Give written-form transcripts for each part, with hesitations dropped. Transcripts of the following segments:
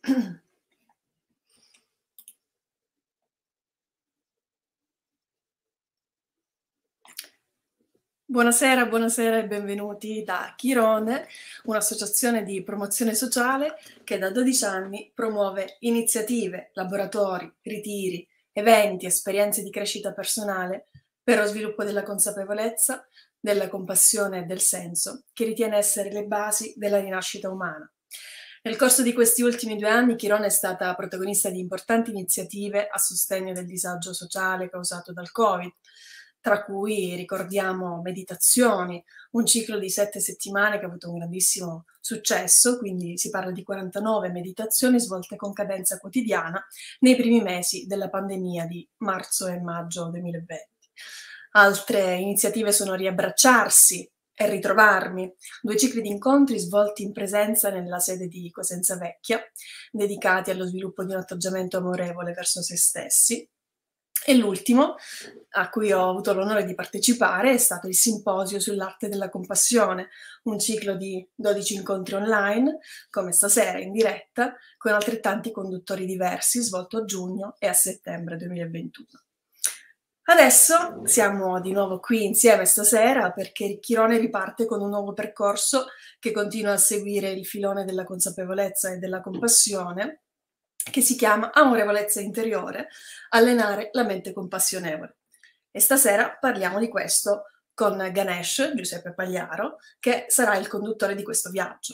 Buonasera, buonasera e benvenuti da Chirone, un'associazione di promozione sociale che da 12 anni promuove iniziative, laboratori, ritiri, eventi, esperienze di crescita personale per lo sviluppo della consapevolezza, della compassione e del senso, che ritiene essere le basi della rinascita umana. Nel corso di questi ultimi 2 anni Chirone è stata protagonista di importanti iniziative a sostegno del disagio sociale causato dal Covid, tra cui ricordiamo meditazioni, un ciclo di 7 settimane che ha avuto un grandissimo successo, quindi si parla di 49 meditazioni svolte con cadenza quotidiana nei primi mesi della pandemia di marzo e maggio 2020. Altre iniziative sono Riabbracciarsi e Ritrovarmi, 2 cicli di incontri svolti in presenza nella sede di Cosenza Vecchia, dedicati allo sviluppo di un atteggiamento amorevole verso se stessi. E l'ultimo, a cui ho avuto l'onore di partecipare, è stato il Simposio sull'arte della compassione, un ciclo di 12 incontri online, come stasera in diretta, con altrettanti conduttori diversi, svolto a giugno e a settembre 2021. Adesso siamo di nuovo qui insieme stasera perché Chirone riparte con un nuovo percorso che continua a seguire il filone della consapevolezza e della compassione, che si chiama Amorevolezza interiore, allenare la mente compassionevole. E stasera parliamo di questo con Ganesh, Giuseppe Pagliaro, che sarà il conduttore di questo viaggio.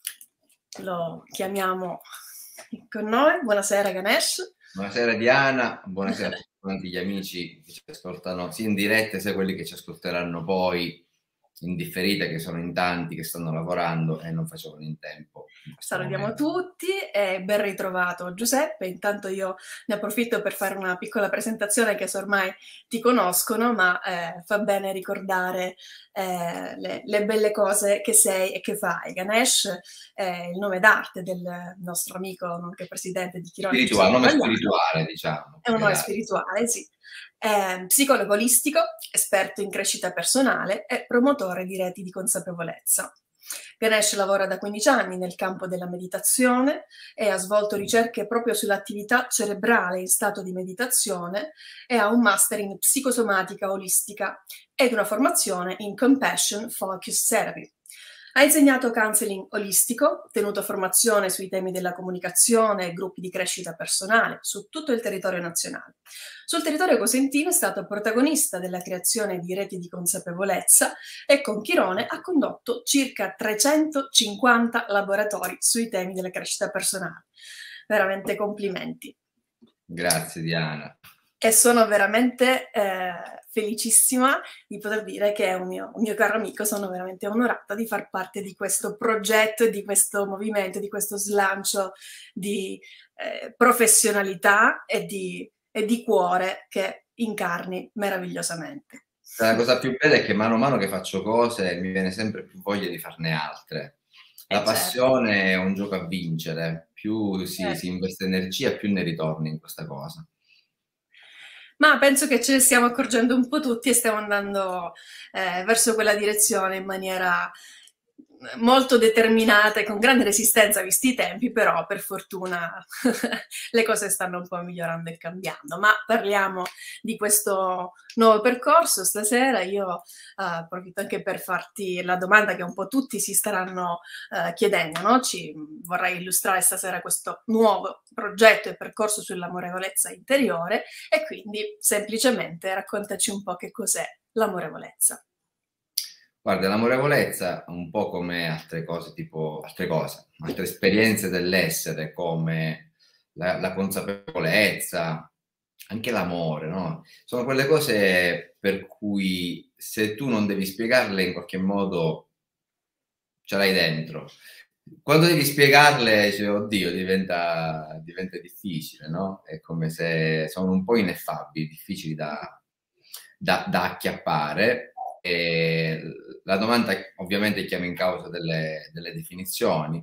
Lo chiamiamo con noi. Buonasera Ganesh. Buonasera Diana, buonasera a tutti quanti gli amici che ci ascoltano sia in diretta sia quelli che ci ascolteranno poi in differita, che sono in tanti, che stanno lavorando e non facevano in tempo. Salutiamo tutti e ben ritrovato Giuseppe. Intanto io ne approfitto per fare una piccola presentazione, che so ormai ti conoscono, ma fa bene ricordare le belle cose che sei e che fai. Ganesh è il nome d'arte del nostro amico, nonché presidente di Chirone. Spirituale, nome spirituale, diciamo. È un nome spirituale, sì. È psicologo olistico, esperto in crescita personale e promotore di reti di consapevolezza. Ganesh lavora da 15 anni nel campo della meditazione e ha svolto ricerche proprio sull'attività cerebrale in stato di meditazione e ha un master in psicosomatica olistica ed una formazione in Compassion Focused Therapy. Ha insegnato counseling olistico, tenuto formazione sui temi della comunicazione e gruppi di crescita personale su tutto il territorio nazionale. Sul territorio cosentino è stato protagonista della creazione di reti di consapevolezza e con Chirone ha condotto circa 350 laboratori sui temi della crescita personale. Veramente complimenti. Grazie Diana. E sono veramente felicissima di poter dire che è un mio caro amico. Sono veramente onorata di far parte di questo progetto, di questo movimento, di questo slancio di professionalità e di cuore che incarni meravigliosamente. La cosa più bella è che mano a mano che faccio cose mi viene sempre più voglia di farne altre. La passione certo. È un gioco a vincere, più si investe energia, più ne ritorni in questa cosa. Ma penso che ce ne stiamo accorgendo un po' tutti e stiamo andando verso quella direzione in maniera molto determinata e con grande resistenza visti i tempi, però per fortuna le cose stanno un po' migliorando e cambiando. Ma parliamo di questo nuovo percorso stasera. Io approfitto anche per farti la domanda che un po' tutti si staranno chiedendo, no? Vorrei illustrare stasera questo nuovo progetto e percorso sull'amorevolezza interiore e quindi semplicemente raccontaci un po' che cos'è l'amorevolezza. Guarda, l'amorevolezza, un po' come altre cose, altre esperienze dell'essere, come la consapevolezza, anche l'amore, no? Sono quelle cose per cui se tu non devi spiegarle in qualche modo ce l'hai dentro. Quando devi spiegarle, cioè, oddio, diventa difficile, no? È come se sono un po' ineffabili, difficili da acchiappare. E la domanda ovviamente chiama in causa delle definizioni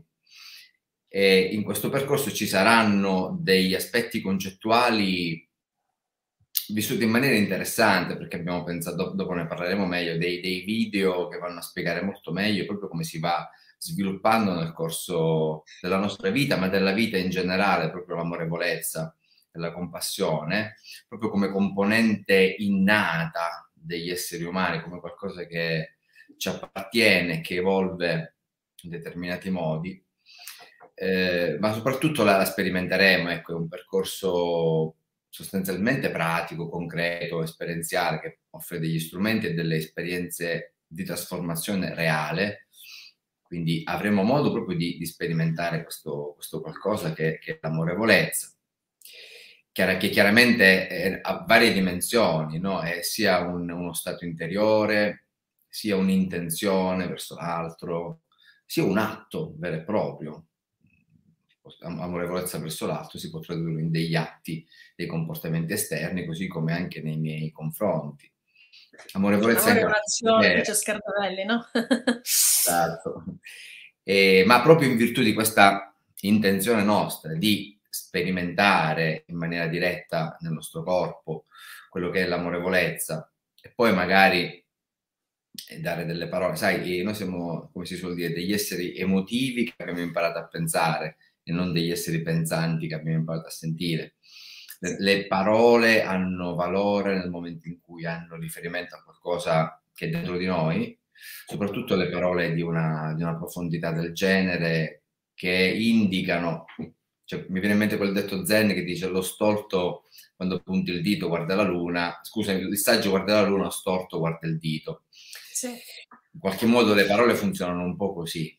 e in questo percorso ci saranno degli aspetti concettuali vissuti in maniera interessante, perché abbiamo pensato, dopo ne parleremo meglio, dei video che vanno a spiegare molto meglio proprio come si va sviluppando nel corso della nostra vita, ma della vita in generale, proprio l'amorevolezza e la compassione, proprio come componente innata degli esseri umani, come qualcosa che ci appartiene, che evolve in determinati modi. Ma soprattutto la sperimenteremo, ecco, è un percorso sostanzialmente pratico, concreto, esperienziale, che offre degli strumenti e delle esperienze di trasformazione reale, quindi avremo modo proprio di sperimentare questo qualcosa che è l'amorevolezza, che chiaramente ha varie dimensioni, no? È sia uno stato interiore, sia un'intenzione verso l'altro, sia un atto vero e proprio. Amorevolezza verso l'altro si può tradurre in degli atti, dei comportamenti esterni, così come anche nei miei confronti. Amorevolezza L'amore è anche un'azione, dice Scarpavelli, no? esatto. Ma proprio in virtù di questa intenzione nostra di sperimentare in maniera diretta nel nostro corpo quello che è l'amorevolezza e poi magari dare delle parole, sai, noi siamo, come si suol dire, degli esseri emotivi che abbiamo imparato a pensare e non degli esseri pensanti che abbiamo imparato a sentire. Le parole hanno valore nel momento in cui hanno riferimento a qualcosa che è dentro di noi, soprattutto le parole di una profondità del genere che indicano, cioè, mi viene in mente quel detto zen che dice lo stolto quando punti il dito guarda la luna, scusami, il saggio guarda la luna, storto guarda il dito. Sì. In qualche modo le parole funzionano un po' così,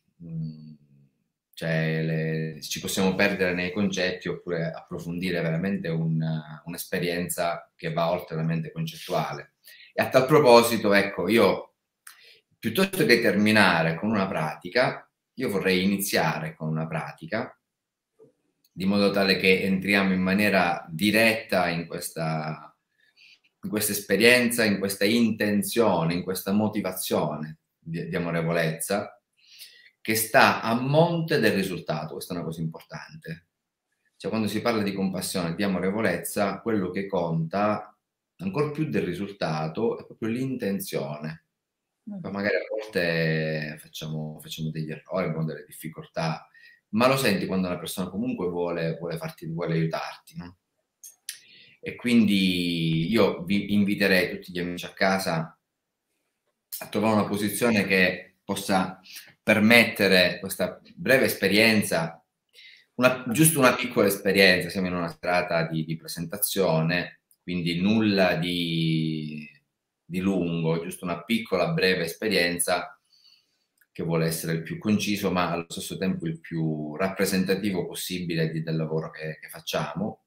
cioè ci possiamo perdere nei concetti oppure approfondire veramente un'esperienza che va oltre la mente concettuale. E a tal proposito, ecco, io piuttosto che terminare con una pratica, io vorrei iniziare con una pratica, di modo tale che entriamo in maniera diretta in questa esperienza, in questa intenzione, in questa motivazione di amorevolezza, che sta a monte del risultato. Questa è una cosa importante. Cioè, quando si parla di compassione, di amorevolezza, quello che conta, ancora più del risultato, è proprio l'intenzione. Poi magari a volte facciamo degli errori, abbiamo delle difficoltà, ma lo senti quando una persona comunque vuole aiutarti, no? E quindi io vi inviterei tutti gli amici a casa a trovare una posizione che possa permettere questa breve esperienza, giusto una piccola esperienza, siamo in una serata di presentazione, quindi nulla di lungo, giusto una piccola breve esperienza che vuole essere il più conciso ma allo stesso tempo il più rappresentativo possibile del lavoro che facciamo.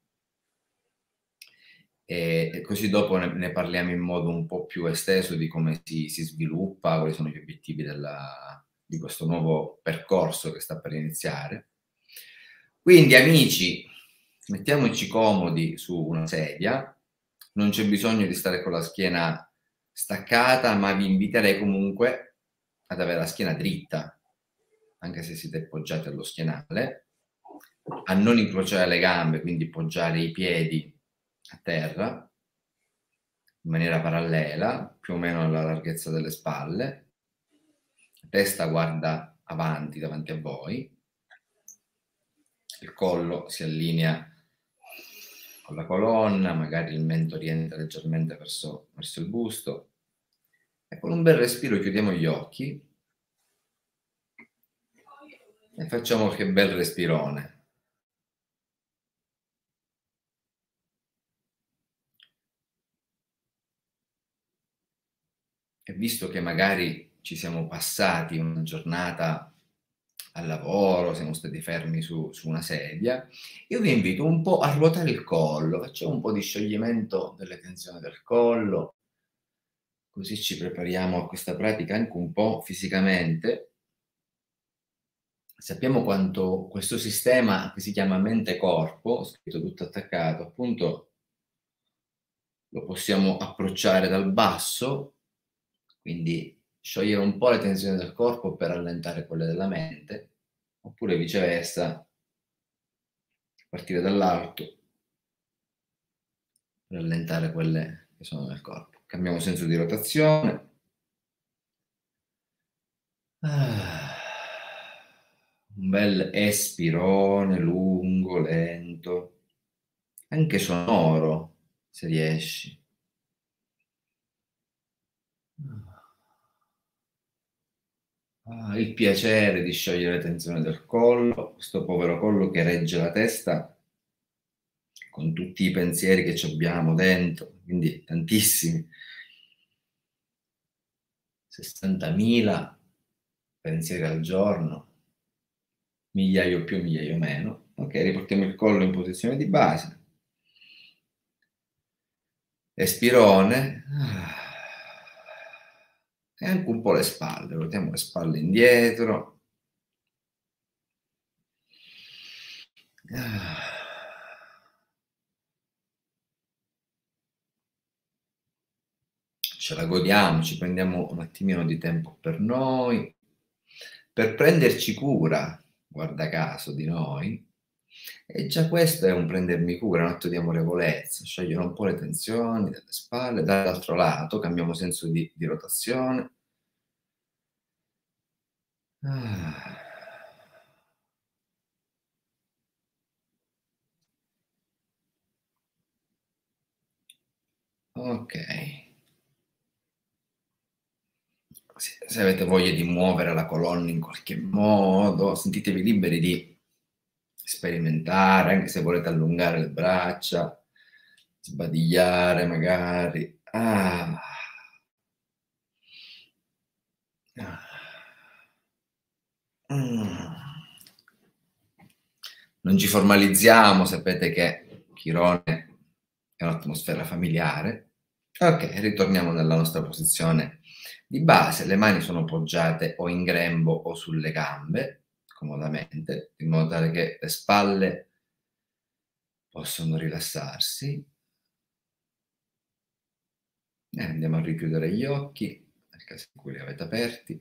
E così dopo ne parliamo in modo un po' più esteso di come si sviluppa, quali sono gli obiettivi di questo nuovo percorso che sta per iniziare. Quindi amici, mettiamoci comodi su una sedia, non c'è bisogno di stare con la schiena staccata, ma vi inviterei comunque ad avere la schiena dritta, anche se siete appoggiati allo schienale, a non incrociare le gambe, quindi poggiare i piedi a terra in maniera parallela, più o meno alla larghezza delle spalle, la testa guarda avanti, davanti a voi, il collo si allinea con la colonna, magari il mento rientra leggermente verso il busto, e con un bel respiro chiudiamo gli occhi e facciamo qualche bel respirone. E visto che magari ci siamo passati una giornata al lavoro, siamo stati fermi su una sedia, io vi invito un po' a ruotare il collo, facciamo un po' di scioglimento delle tensioni del collo, così ci prepariamo a questa pratica anche un po' fisicamente. Sappiamo quanto questo sistema che si chiama mente-corpo, scritto tutto attaccato, appunto lo possiamo approcciare dal basso, quindi sciogliere un po' le tensioni del corpo per allentare quelle della mente, oppure viceversa, partire dall'alto per allentare quelle che sono nel corpo. Cambiamo senso di rotazione. un bel espirone lungo, lento, anche sonoro, se riesci. Il piacere di sciogliere le tensioni del collo, questo povero collo che regge la testa con tutti i pensieri che ci abbiamo dentro, quindi tantissimi. 60.000 pensieri al giorno, migliaio più, migliaio meno. Ok, riportiamo il collo in posizione di base. Espirone. E anche un po' le spalle, ruotiamo le spalle indietro. Ce la godiamo, ci prendiamo un attimino di tempo per noi, per prenderci cura, guarda caso, di noi. E già questo è un prendermi cura, un atto di amorevolezza, sciogliere un po' le tensioni delle spalle, dall'altro lato cambiamo senso di rotazione. Ok. Se avete voglia di muovere la colonna in qualche modo, sentitevi liberi di sperimentare, anche se volete allungare le braccia, sbadigliare magari. Non ci formalizziamo, sapete che Chirone è un'atmosfera familiare. Ok, ritorniamo nella nostra posizione di base. Le mani sono poggiate o in grembo o sulle gambe, comodamente, in modo tale che le spalle possono rilassarsi. E andiamo a richiudere gli occhi, nel caso in cui li avete aperti.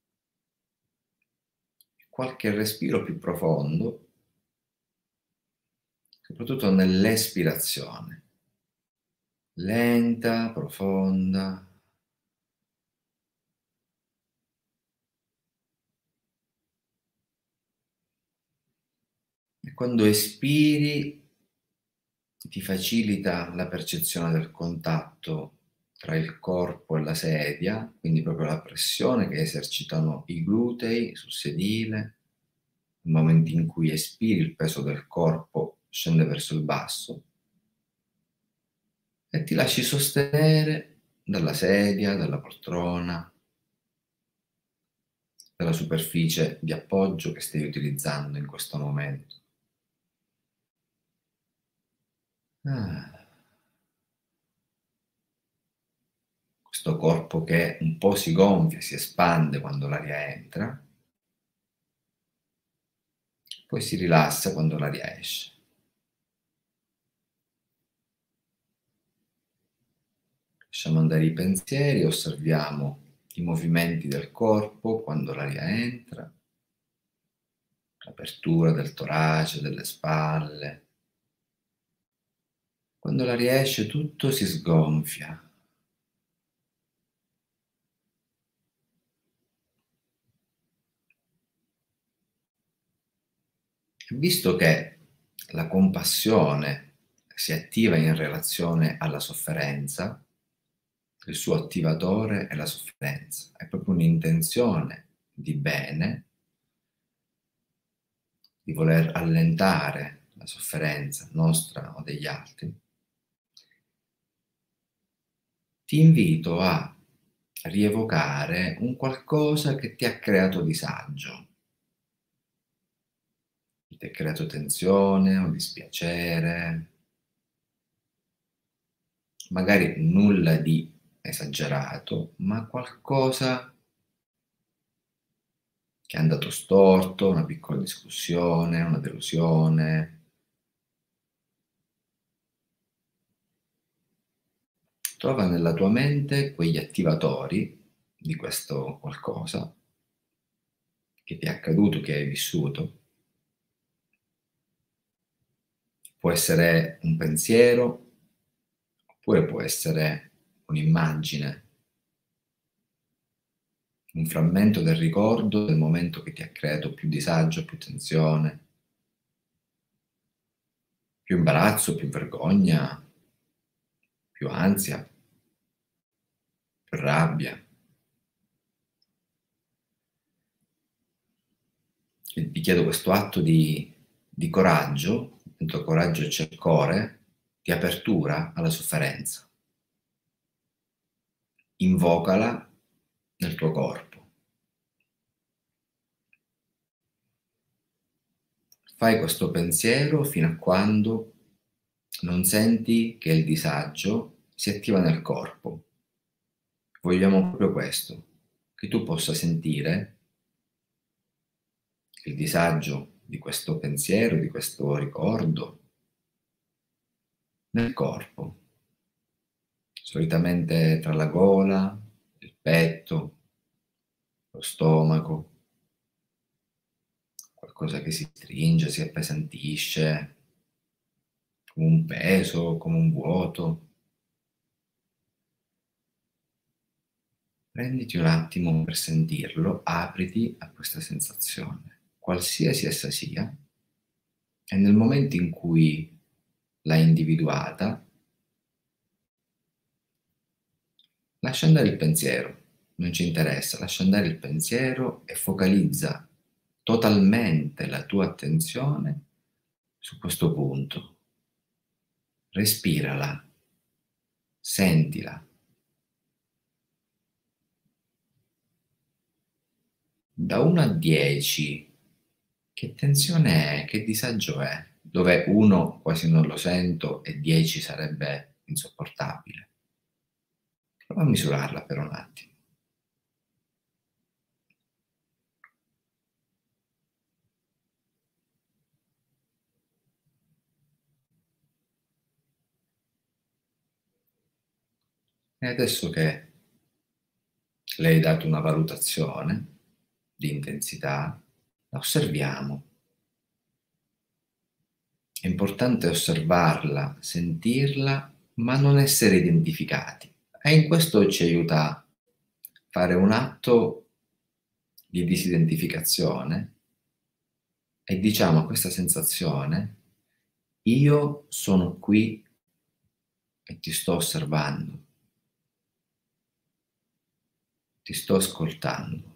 Qualche respiro più profondo, soprattutto nell'espirazione. Lenta, profonda. E quando espiri ti facilita la percezione del contatto tra il corpo e la sedia, quindi proprio la pressione che esercitano i glutei sul sedile. Nel momento in cui espiri, il peso del corpo scende verso il basso e ti lasci sostenere dalla sedia, dalla poltrona, dalla superficie di appoggio che stai utilizzando in questo momento. Questo corpo che un po' si gonfia, si espande quando l'aria entra, poi si rilassa quando l'aria esce. Lasciamo andare i pensieri, osserviamo i movimenti del corpo quando l'aria entra, l'apertura del torace, delle spalle. Quando l'aria esce tutto si sgonfia. Visto che la compassione si attiva in relazione alla sofferenza, il suo attivatore è la sofferenza, è proprio un'intenzione di bene, di voler allentare la sofferenza nostra o degli altri. Ti invito a rievocare un qualcosa che ti ha creato disagio, che ti ha creato tensione o dispiacere, magari nulla di esagerato, ma qualcosa che è andato storto, una piccola discussione, una delusione. Trova nella tua mente quegli attivatori di questo qualcosa che ti è accaduto, che hai vissuto. Può essere un pensiero, oppure può essere un'immagine, un frammento del ricordo del momento che ti ha creato più disagio, più tensione, più imbarazzo, più vergogna, più ansia, più rabbia. E ti chiedo questo atto di coraggio, dentro coraggio c'è il cuore, di apertura alla sofferenza. Invocala nel tuo corpo. Fai questo pensiero fino a quando non senti che il disagio si attiva nel corpo. Vogliamo proprio questo, che tu possa sentire il disagio di questo pensiero, di questo ricordo nel corpo, solitamente tra la gola, il petto, lo stomaco, qualcosa che si stringe, si appesantisce, come un peso, come un vuoto. Prenditi un attimo per sentirlo, apriti a questa sensazione, qualsiasi essa sia, e nel momento in cui l'hai individuata, lascia andare il pensiero, non ci interessa, lascia andare il pensiero e focalizza totalmente la tua attenzione su questo punto. Respirala, sentila. Da 1 a 10, che tensione è? Che disagio è? Dove 1 quasi non lo sento e 10 sarebbe insopportabile. Prova a misurarla per un attimo. E adesso che le hai dato una valutazione di intensità, la osserviamo. È importante osservarla, sentirla, ma non essere identificati. E in questo ci aiuta fare un atto di disidentificazione e diciamo a questa sensazione: io sono qui e ti sto osservando, ti sto ascoltando.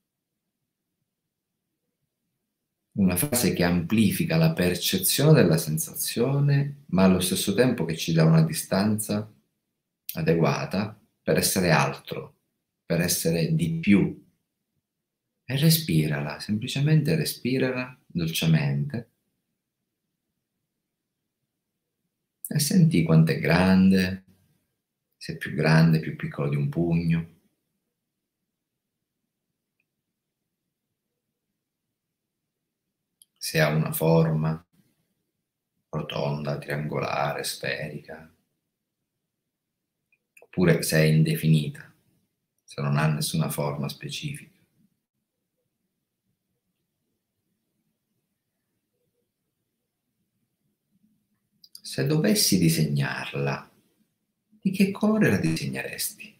Una frase che amplifica la percezione della sensazione, ma allo stesso tempo che ci dà una distanza adeguata per essere altro, per essere di più. E respirala, semplicemente respirala dolcemente e senti quanto è grande, se è più grande, più piccolo di un pugno. Se ha una forma rotonda, triangolare, sferica, oppure se è indefinita, se non ha nessuna forma specifica. Se dovessi disegnarla, di che colore la disegneresti?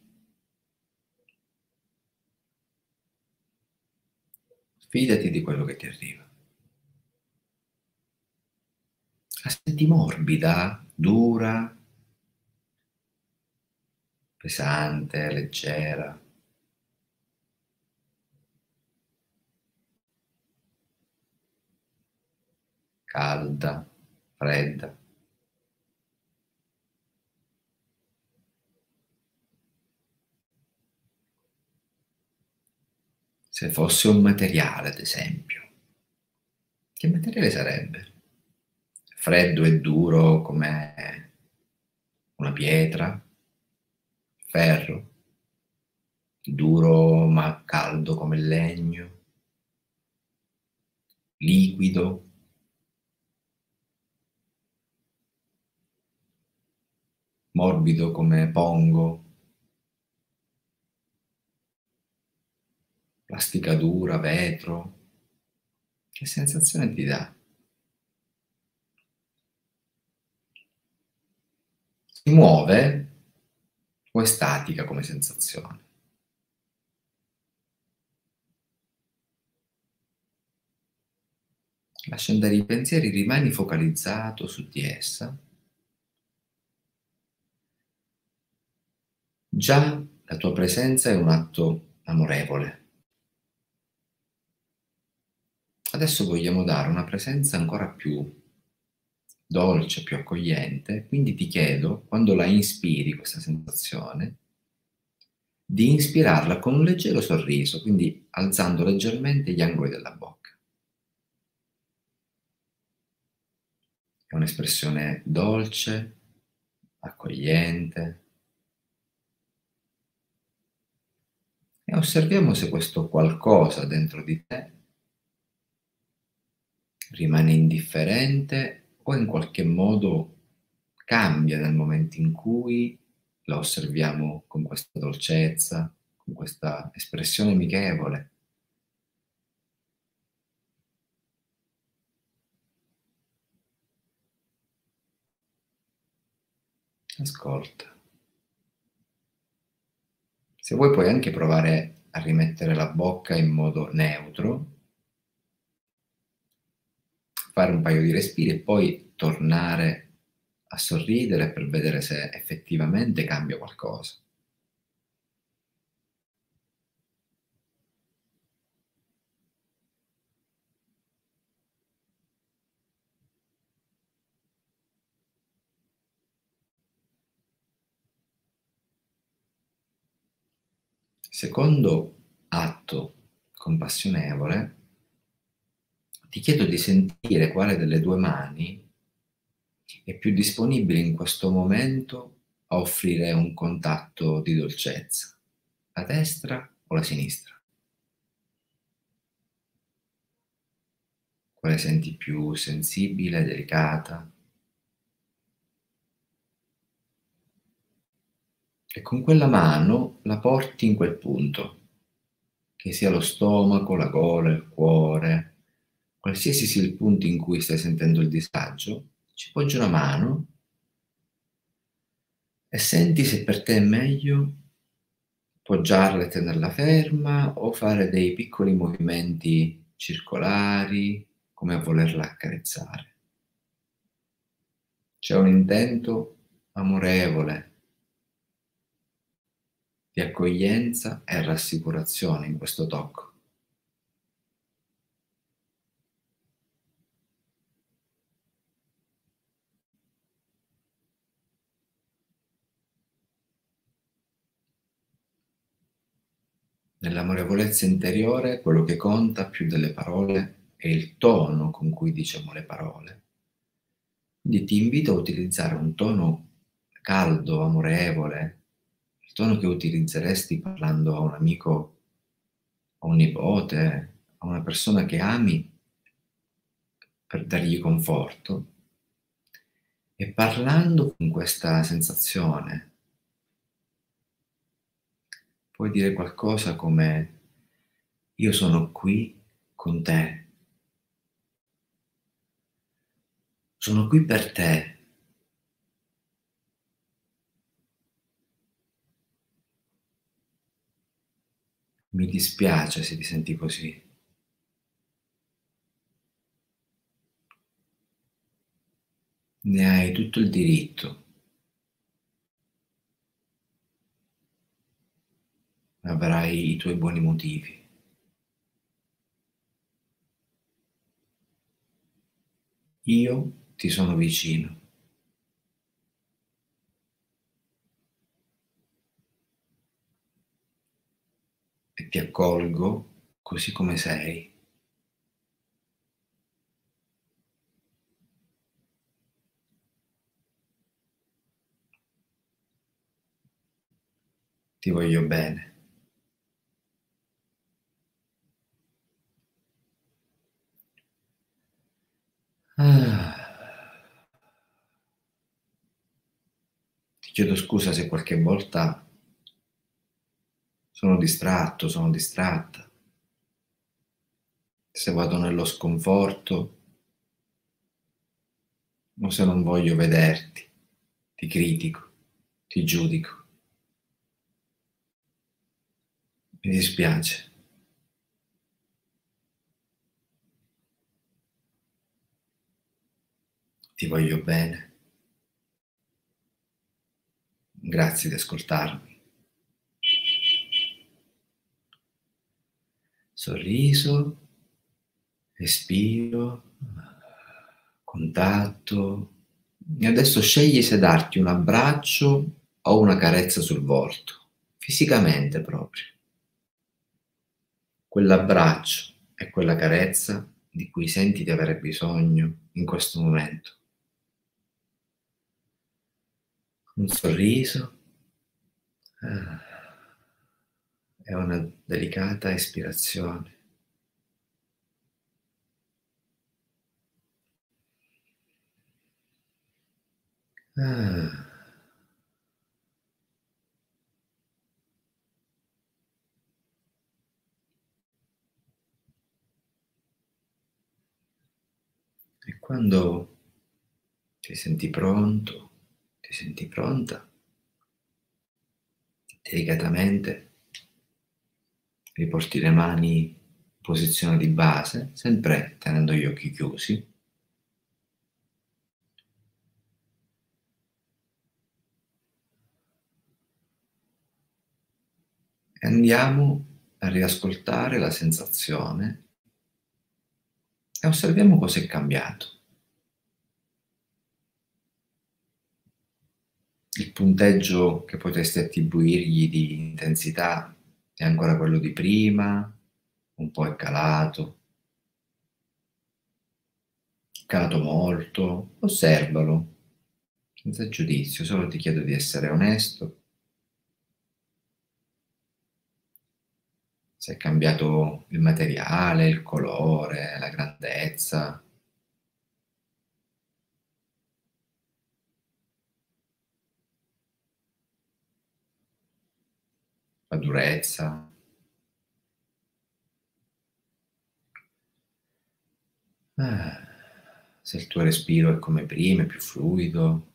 Fidati di quello che ti arriva. La senti morbida, dura, pesante, leggera? Calda, fredda? Se fosse un materiale, ad esempio, che materiale sarebbe? Freddo e duro come una pietra? Ferro? Duro ma caldo come il legno? Liquido? Morbido come pongo? Plastica dura, vetro? Che sensazione ti dà? Si muove o è statica come sensazione? Lascia andare i pensieri, rimani focalizzato su di essa. Già la tua presenza è un atto amorevole. Adesso vogliamo dare una presenza ancora più dolce, più accogliente, quindi ti chiedo, quando la inspiri questa sensazione, di inspirarla con un leggero sorriso, quindi alzando leggermente gli angoli della bocca. È un'espressione dolce, accogliente. E osserviamo se questo qualcosa dentro di te rimane indifferente o in qualche modo cambia nel momento in cui la osserviamo con questa dolcezza, con questa espressione amichevole. Ascolta. Se vuoi puoi anche provare a rimettere la bocca in modo neutro, fare un paio di respiri e poi tornare a sorridere per vedere se effettivamente cambia qualcosa. Secondo atto compassionevole, ti chiedo di sentire quale delle due mani è più disponibile in questo momento a offrire un contatto di dolcezza, la destra o la sinistra? Quale senti più sensibile, delicata? E con quella mano la porti in quel punto, che sia lo stomaco, la gola, il cuore, qualsiasi sia il punto in cui stai sentendo il disagio, ci poggi una mano e senti se per te è meglio poggiarla e tenerla ferma o fare dei piccoli movimenti circolari, come a volerla accarezzare. C'è un intento amorevole di accoglienza e rassicurazione in questo tocco. Nell'amorevolezza interiore quello che conta più delle parole è il tono con cui diciamo le parole. Quindi ti invito a utilizzare un tono caldo, amorevole, il tono che utilizzeresti parlando a un amico, a un nipote, a una persona che ami per dargli conforto. E parlando con questa sensazione, puoi dire qualcosa come: io sono qui con te, sono qui per te. Mi dispiace se ti senti così. Ne hai tutto il diritto. Avrai i tuoi buoni motivi. Io ti sono vicino e ti accolgo così come sei. Ti voglio bene. Ah. Ti chiedo scusa se qualche volta sono distratto, sono distratta, se vado nello sconforto o se non voglio vederti, ti critico, ti giudico. Mi dispiace. Ti voglio bene. Grazie di ascoltarmi. Sorriso, respiro, contatto. E adesso scegli se darti un abbraccio o una carezza sul volto, fisicamente proprio. Quell'abbraccio e quella carezza di cui senti di avere bisogno in questo momento. Un sorriso e una delicata espirazione. Ah. E quando ti senti pronto, ti senti pronta, delicatamente riporti le mani in posizione di base, sempre tenendo gli occhi chiusi. E andiamo a riascoltare la sensazione e osserviamo cosa è cambiato. Il punteggio che potresti attribuirgli di intensità è ancora quello di prima, un po' è calato molto, osservalo, senza giudizio, solo ti chiedo di essere onesto. Se è cambiato il materiale, il colore, la grandezza, la durezza. Se il tuo respiro è come prima, è più fluido.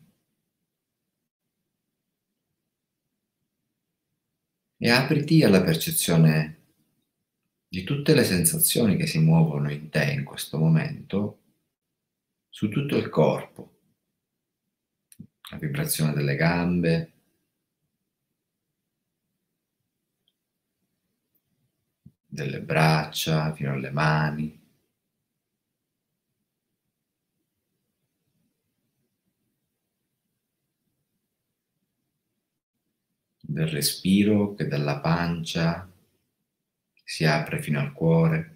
E apriti alla percezione di tutte le sensazioni che si muovono in te in questo momento, su tutto il corpo, la vibrazione delle gambe, delle braccia, fino alle mani. Del respiro che dalla pancia si apre fino al cuore.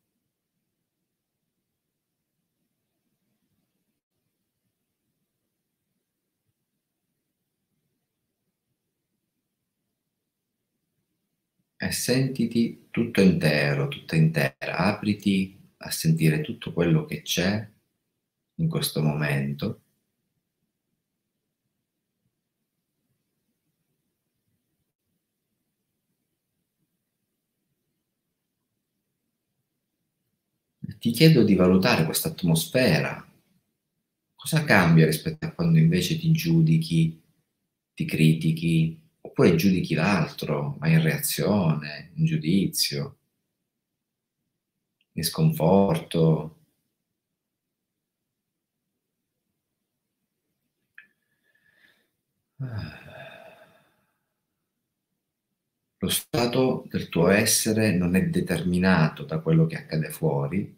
E sentiti tutto intero, tutta intera. Apriti a sentire tutto quello che c'è in questo momento. Ti chiedo di valutare questa atmosfera. Cosa cambia rispetto a quando invece ti giudichi, ti critichi, oppure giudichi l'altro, ma in reazione, in giudizio, in sconforto? Lo stato del tuo essere non è determinato da quello che accade fuori,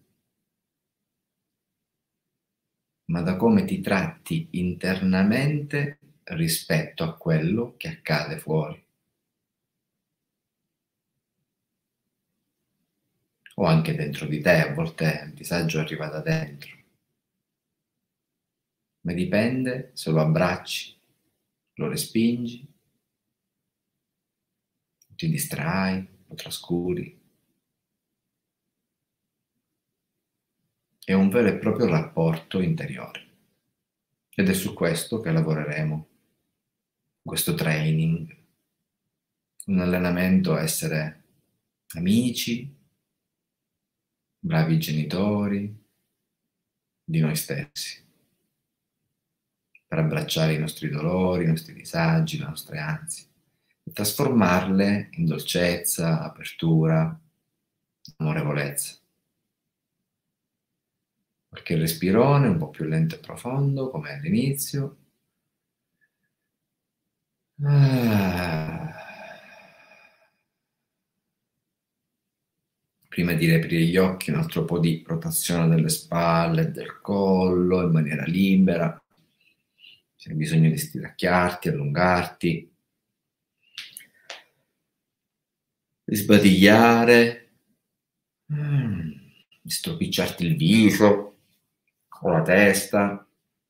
ma da come ti tratti internamente rispetto a quello che accade fuori. O anche dentro di te, a volte il disagio arriva da dentro, ma dipende se lo abbracci, lo respingi, ti distrai, lo trascuri. È un vero e proprio rapporto interiore. Ed è su questo che lavoreremo, questo training, un allenamento a essere amici, bravi genitori di noi stessi, per abbracciare i nostri dolori, i nostri disagi, le nostre ansie, e trasformarle in dolcezza, apertura, amorevolezza. Qualche respirone un po' più lento e profondo, come all'inizio. Prima di riaprire gli occhi, un altro po' di rotazione delle spalle e del collo in maniera libera. Se hai bisogno di stiracchiarti, allungarti, di sbadigliare, di stropicciarti il viso o la testa.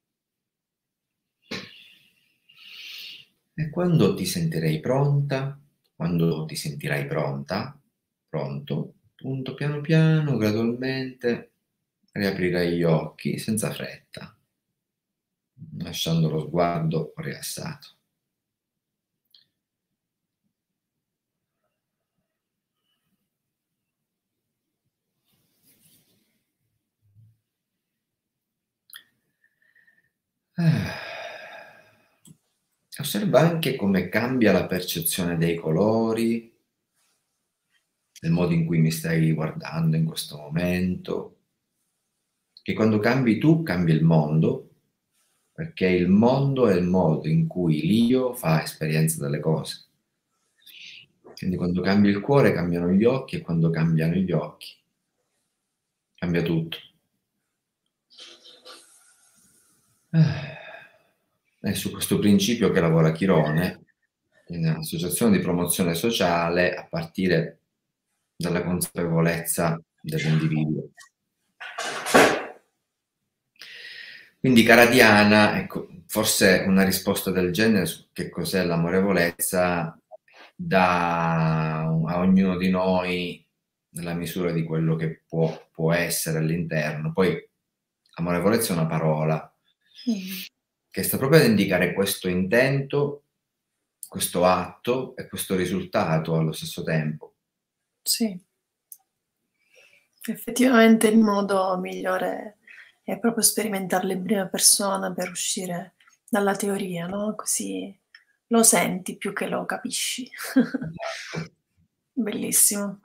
E quando ti sentirei pronta, quando ti sentirai pronta, pronto, appunto, piano piano, gradualmente, riaprirai gli occhi senza fretta, lasciando lo sguardo rilassato. Osserva anche come cambia la percezione dei colori, del modo in cui mi stai guardando in questo momento, che quando cambi tu, cambia il mondo, perché il mondo è il modo in cui l'io fa esperienza delle cose. Quindi quando cambia il cuore, cambiano gli occhi, e quando cambiano gli occhi, cambia tutto. È su questo principio che lavora Chirone, in associazione di promozione sociale, a partire dalla consapevolezza dell'individuo. Quindi, cara Diana, ecco, forse una risposta del genere su che cos'è l'amorevolezza dà a ognuno di noi nella misura di quello che può essere all'interno. Poi amorevolezza è una parola che sta proprio ad indicare questo intento, questo atto e questo risultato allo stesso tempo. Sì. Effettivamente il modo migliore è proprio sperimentarlo in prima persona per uscire dalla teoria, no? Così lo senti più che lo capisci. Bellissimo.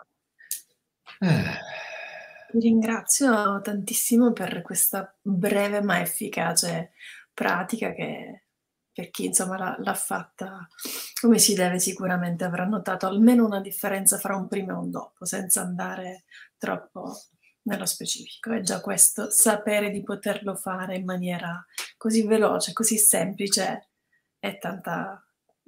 Ti ringrazio tantissimo per questa breve ma efficace pratica che per chi insomma l'ha fatta come si deve sicuramente avrà notato almeno una differenza fra un prima e un dopo, senza andare troppo nello specifico. E già questo sapere di poterlo fare in maniera così veloce, così semplice è tanto.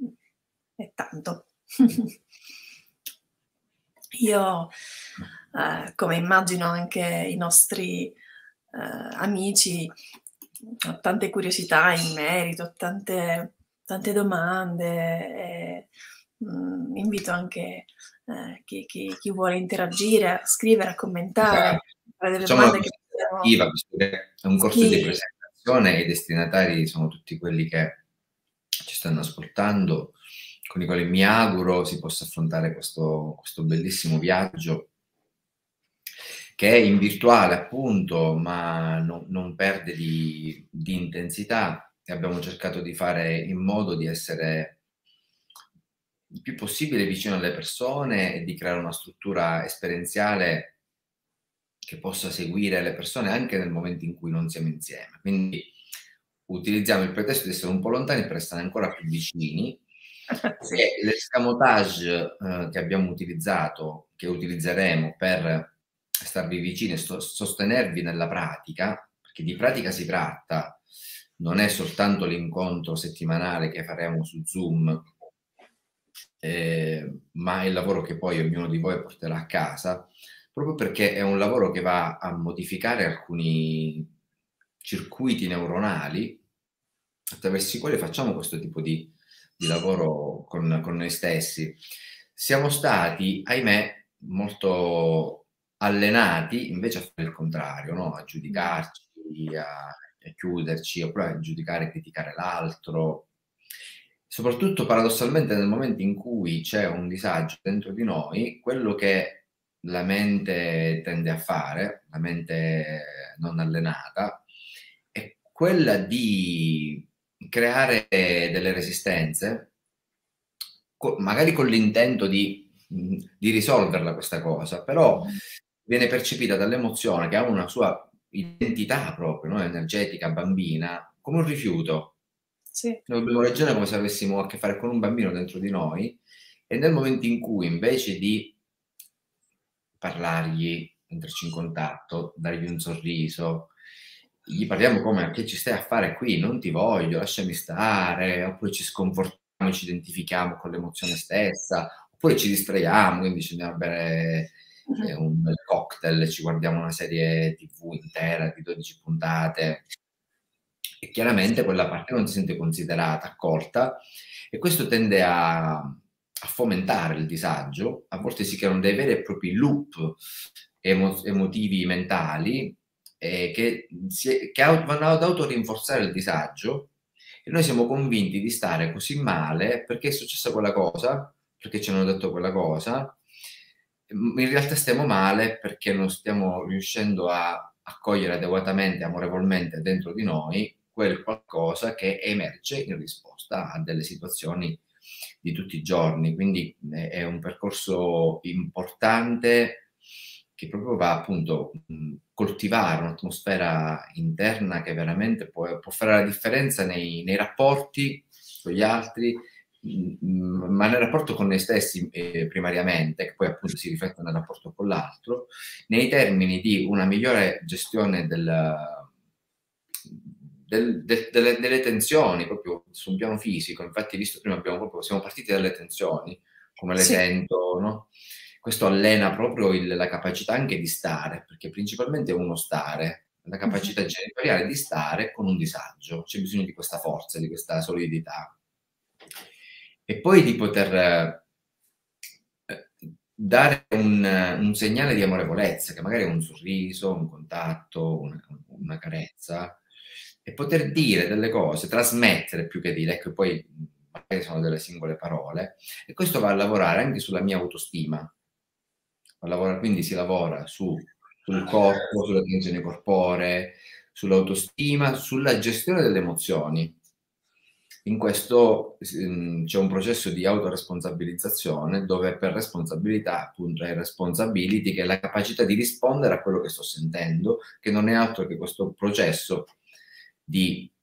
Io, come immagino anche i nostri amici, ho tante curiosità in merito, tante domande e invito anche chi vuole interagire, a scrivere, a commentare, fare delle Facciamo una domande che cosa possiamo. attiva, visto che è un corso di Sì. presentazione e i destinatari sono tutti quelli che ci stanno ascoltando, con i quali mi auguro si possa affrontare questo bellissimo viaggio che è in virtuale appunto, ma non perde di intensità, e abbiamo cercato di fare in modo di essere il più possibile vicino alle persone e di creare una struttura esperienziale che possa seguire le persone anche nel momento in cui non siamo insieme. Quindi utilizziamo il pretesto di essere un po' lontani per essere ancora più vicini. Sì. E l'escamotage che abbiamo utilizzato, che utilizzeremo per starvi vicini e sostenervi nella pratica, perché di pratica si tratta, non è soltanto l'incontro settimanale che faremo su Zoom, ma è il lavoro che poi ognuno di voi porterà a casa, proprio perché è un lavoro che va a modificare alcuni circuiti neuronali attraverso i quali facciamo questo tipo di lavoro con noi stessi. Siamo stati, ahimè, molto allenati invece a fare il contrario, no? A giudicarci, a chiuderci, oppure a giudicare e criticare l'altro. Soprattutto paradossalmente nel momento in cui c'è un disagio dentro di noi, quello che la mente tende a fare, la mente non allenata, è quella di creare delle resistenze, magari con l'intento di risolverla questa cosa, però viene percepita dall'emozione che ha una sua identità proprio, no? Energetica, bambina, come un rifiuto. Sì. Noi dobbiamo ragionare come se avessimo a che fare con un bambino dentro di noi, e nel momento in cui invece di parlargli, entrarci in contatto, dargli un sorriso, gli parliamo come: "Che ci stai a fare qui? Non ti voglio, lasciami stare", oppure ci sconfortiamo, ci identifichiamo con l'emozione stessa, oppure ci distraiamo, quindi ci andiamo a bere Mh-mh. un bel cocktail, ci guardiamo una serie TV intera di 12 puntate, e chiaramente quella parte non si sente considerata, accolta, e questo tende a fomentare il disagio. A volte si creano dei veri e propri loop emotivi mentali, che vanno ad autorinforzare il disagio, e noi siamo convinti di stare così male perché è successa quella cosa, perché ci hanno detto quella cosa. In realtà stiamo male perché non stiamo riuscendo a accogliere adeguatamente, amorevolmente dentro di noi quel qualcosa che emerge in risposta a delle situazioni di tutti i giorni. Quindi è un percorso importante, che proprio va appunto coltivare un'atmosfera interna che veramente può fare la differenza nei rapporti con gli altri, ma nel rapporto con noi stessi primariamente, che poi appunto si riflette nel rapporto con l'altro, nei termini di una migliore gestione delle tensioni proprio su un piano fisico. Infatti, visto prima siamo partiti dalle tensioni, come le Sì. sento, no? Questo allena proprio la capacità anche di stare, perché principalmente è uno stare, la Mh-mh. capacità genitoriale di stare con un disagio. C'è bisogno di questa forza, di questa solidità. E poi di poter dare un segnale di amorevolezza, che magari è un sorriso, un contatto, una carezza, e poter dire delle cose, trasmettere più che dire, ecco, poi magari sono delle singole parole, e questo va a lavorare anche sulla mia autostima. Quindi si lavora sul corpo, sulle tensioni corporee, sull'autostima, sulla gestione delle emozioni. In questo c'è un processo di autoresponsabilizzazione, dove per responsabilità, appunto, è responsibility, che è la capacità di rispondere a quello che sto sentendo, che non è altro che questo processo di,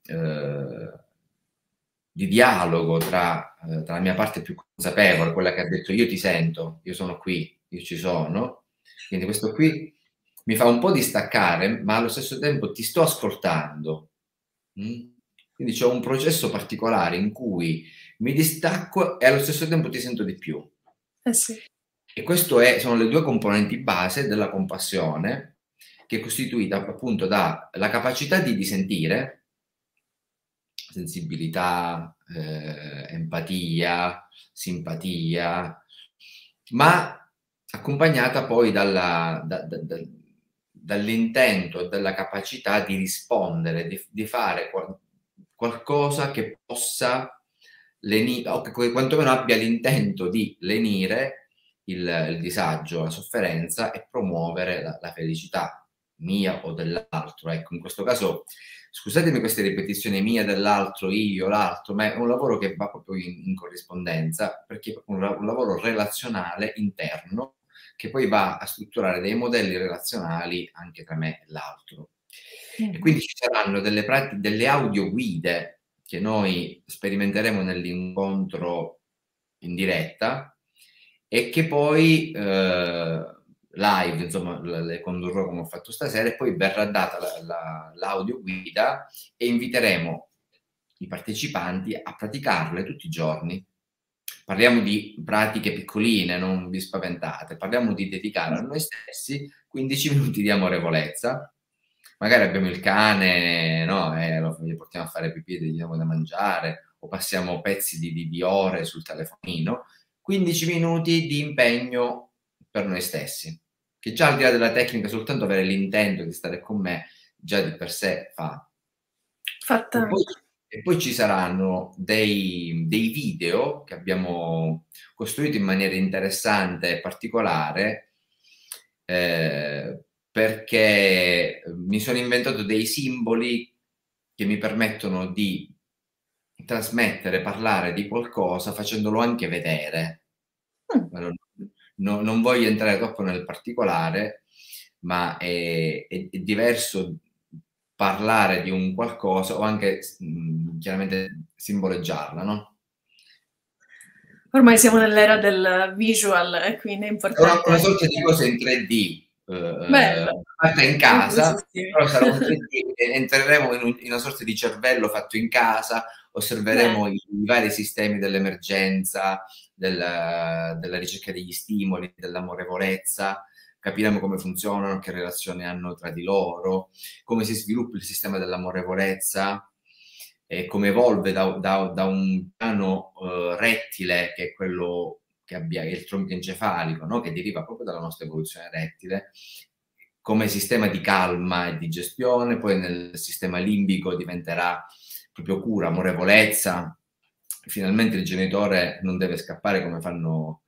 di dialogo tra la mia parte più consapevole, quella che ha detto io ti sento, io sono qui, io ci sono. Quindi questo qui mi fa un po' distaccare, ma allo stesso tempo ti sto ascoltando. Quindi c'è un processo particolare in cui mi distacco e allo stesso tempo ti sento di più. Eh sì. E sono le due componenti base della compassione, che è costituita appunto dalla capacità di sentire, sensibilità, empatia, simpatia, ma accompagnata poi dall'intento e dalla capacità di rispondere, di fare qualcosa che possa o che quantomeno abbia l'intento di lenire il disagio, la sofferenza, e promuovere la felicità mia o dell'altro. Ecco, in questo caso, scusatemi queste ripetizioni, mia, dell'altro, io, l'altro, ma è un lavoro che va proprio in corrispondenza, perché è proprio un lavoro relazionale interno, che poi va a strutturare dei modelli relazionali anche tra me e l'altro. E Mh-mh. quindi ci saranno delle audioguide che noi sperimenteremo nell'incontro in diretta, e che poi live, insomma, le condurrò come ho fatto stasera, e poi verrà data l'audioguida, e inviteremo i partecipanti a praticarle tutti i giorni. Parliamo di pratiche piccoline, non vi spaventate, parliamo di dedicare a noi stessi 15 minuti di amorevolezza. Magari abbiamo il cane, no? Gli portiamo a fare pipì e gli diamo da mangiare, o passiamo pezzi di ore sul telefonino. 15 minuti di impegno per noi stessi, che già al di là della tecnica, soltanto avere l'intento di stare con me, già di per sé fa. Fa E poi, tanto. e poi ci saranno dei video che abbiamo costruito in maniera interessante e particolare, perché mi sono inventato dei simboli che mi permettono di trasmettere, parlare di qualcosa facendolo anche vedere. Mh. Non voglio entrare troppo nel particolare, ma è diverso parlare di un qualcosa o anche chiaramente simboleggiarla, no? Ormai siamo nell'era del visual e quindi è È una importante. sorta di cosa in 3D, Bello, fatta in casa, inclusive. però sarà un 3D, entreremo in una sorta di cervello fatto in casa, osserveremo Bene. i vari sistemi dell'emergenza, della ricerca degli stimoli, dell'amorevolezza, capiremo come funzionano, che relazioni hanno tra di loro, come si sviluppa il sistema dell'amorevolezza, come evolve da un piano rettile, che è quello che abbia il tronco encefalico, no? Che deriva proprio dalla nostra evoluzione rettile, come sistema di calma e di gestione, poi nel sistema limbico diventerà proprio cura, amorevolezza. Finalmente il genitore non deve scappare come fanno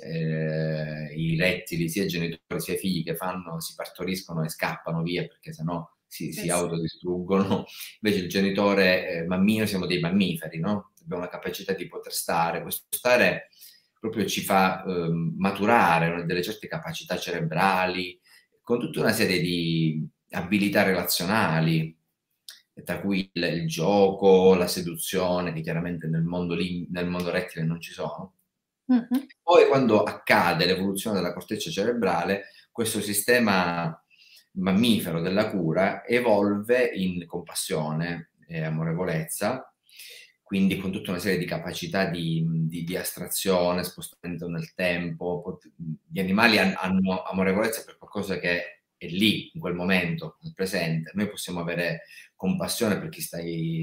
i rettili, sia i genitori sia i figli, che si partoriscono e scappano via perché sennò si Sì. autodistruggono. Invece il genitore mammino, siamo dei mammiferi, no? Abbiamo la capacità di poter stare. Questo stare proprio ci fa maturare delle certe capacità cerebrali, con tutta una serie di abilità relazionali, tra cui il gioco, la seduzione, che chiaramente nel mondo rettile non ci sono. Mhm. Poi quando accade l'evoluzione della corteccia cerebrale, questo sistema mammifero della cura evolve in compassione e amorevolezza, quindi con tutta una serie di capacità di astrazione, spostamento nel tempo. Gli animali hanno amorevolezza per qualcosa che è lì, in quel momento, nel presente. Noi possiamo avere compassione per chi sta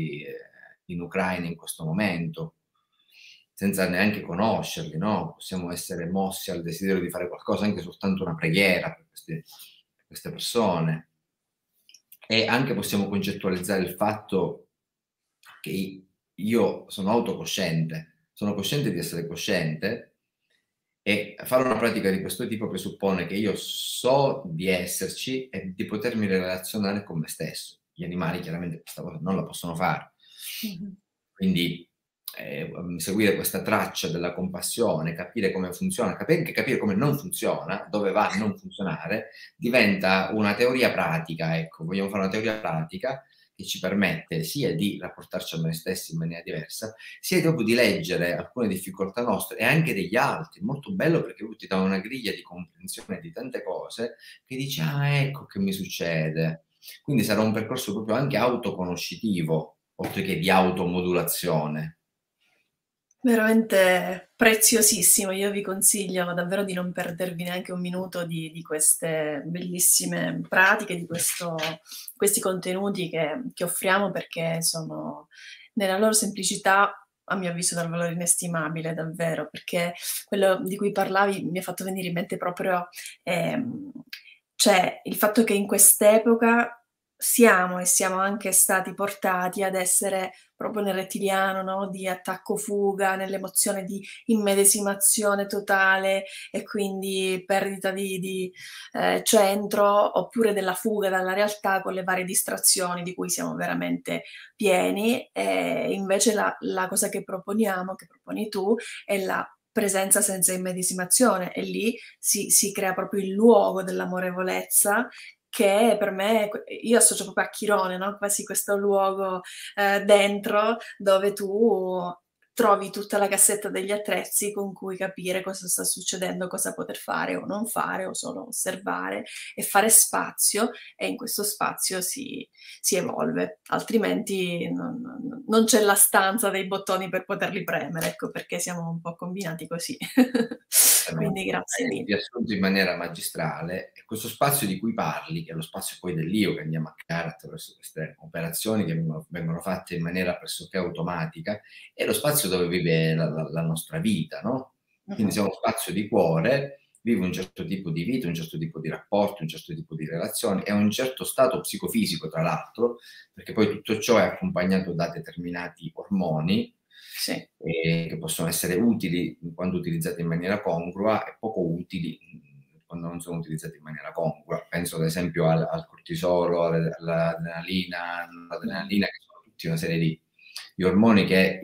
in Ucraina in questo momento, senza neanche conoscerli, no? Possiamo essere mossi al desiderio di fare qualcosa, anche soltanto una preghiera per queste persone. E anche possiamo concettualizzare il fatto che io sono autocosciente, sono cosciente di essere cosciente, e fare una pratica di questo tipo presuppone che io so di esserci e di potermi relazionare con me stesso. Gli animali chiaramente questa cosa non la possono fare. Mhm. Quindi seguire questa traccia della compassione, capire come funziona, anche capire come non funziona, dove va a non funzionare, diventa una teoria pratica. Ecco, vogliamo fare una teoria pratica che ci permette sia di rapportarci a noi stessi in maniera diversa, sia proprio di leggere alcune difficoltà nostre e anche degli altri. Molto bello, perché lui ti dà una griglia di comprensione di tante cose, che dici, ah, ecco che mi succede. Quindi sarà un percorso proprio anche autoconoscitivo, oltre che di automodulazione. Veramente preziosissimo. Io vi consiglio davvero di non perdervi neanche un minuto di queste bellissime pratiche, questi contenuti che offriamo, perché sono nella loro semplicità, a mio avviso, dal valore inestimabile, davvero, perché quello di cui parlavi mi ha fatto venire in mente proprio ehm, cioè il fatto che in quest'epoca siamo e siamo anche stati portati ad essere proprio nel rettiliano, no? Di attacco-fuga, nell'emozione di immedesimazione totale e quindi perdita di centro, oppure della fuga dalla realtà con le varie distrazioni di cui siamo veramente pieni. E invece la cosa che proponiamo, che proponi tu, è la presenza senza immedesimazione, e lì si crea proprio il luogo dell'amorevolezza, che per me, io associo proprio a Chirone, no? Quasi questo luogo dentro, dove tu trovi tutta la cassetta degli attrezzi con cui capire cosa sta succedendo, cosa poter fare o non fare, o solo osservare e fare spazio, e in questo spazio si evolve, altrimenti non c'è la stanza dei bottoni per poterli premere, ecco perché siamo un po' combinati così. Quindi grazie Hai mille. riassunto in maniera magistrale, e questo spazio di cui parli, che è lo spazio poi dell'io che andiamo a creare attraverso queste operazioni che vengono fatte in maniera pressoché automatica, è lo spazio dove vive la nostra vita, no? Quindi Mhm. siamo uno spazio di cuore, vive un certo tipo di vita, un certo tipo di rapporti, un certo tipo di relazioni e un certo stato psicofisico, tra l'altro, perché poi tutto ciò è accompagnato da determinati ormoni Sì. che possono essere utili quando utilizzati in maniera congrua e poco utili quando non sono utilizzati in maniera congrua. Penso ad esempio al cortisolo, all'adrenalina, che sono tutti una serie di ormoni che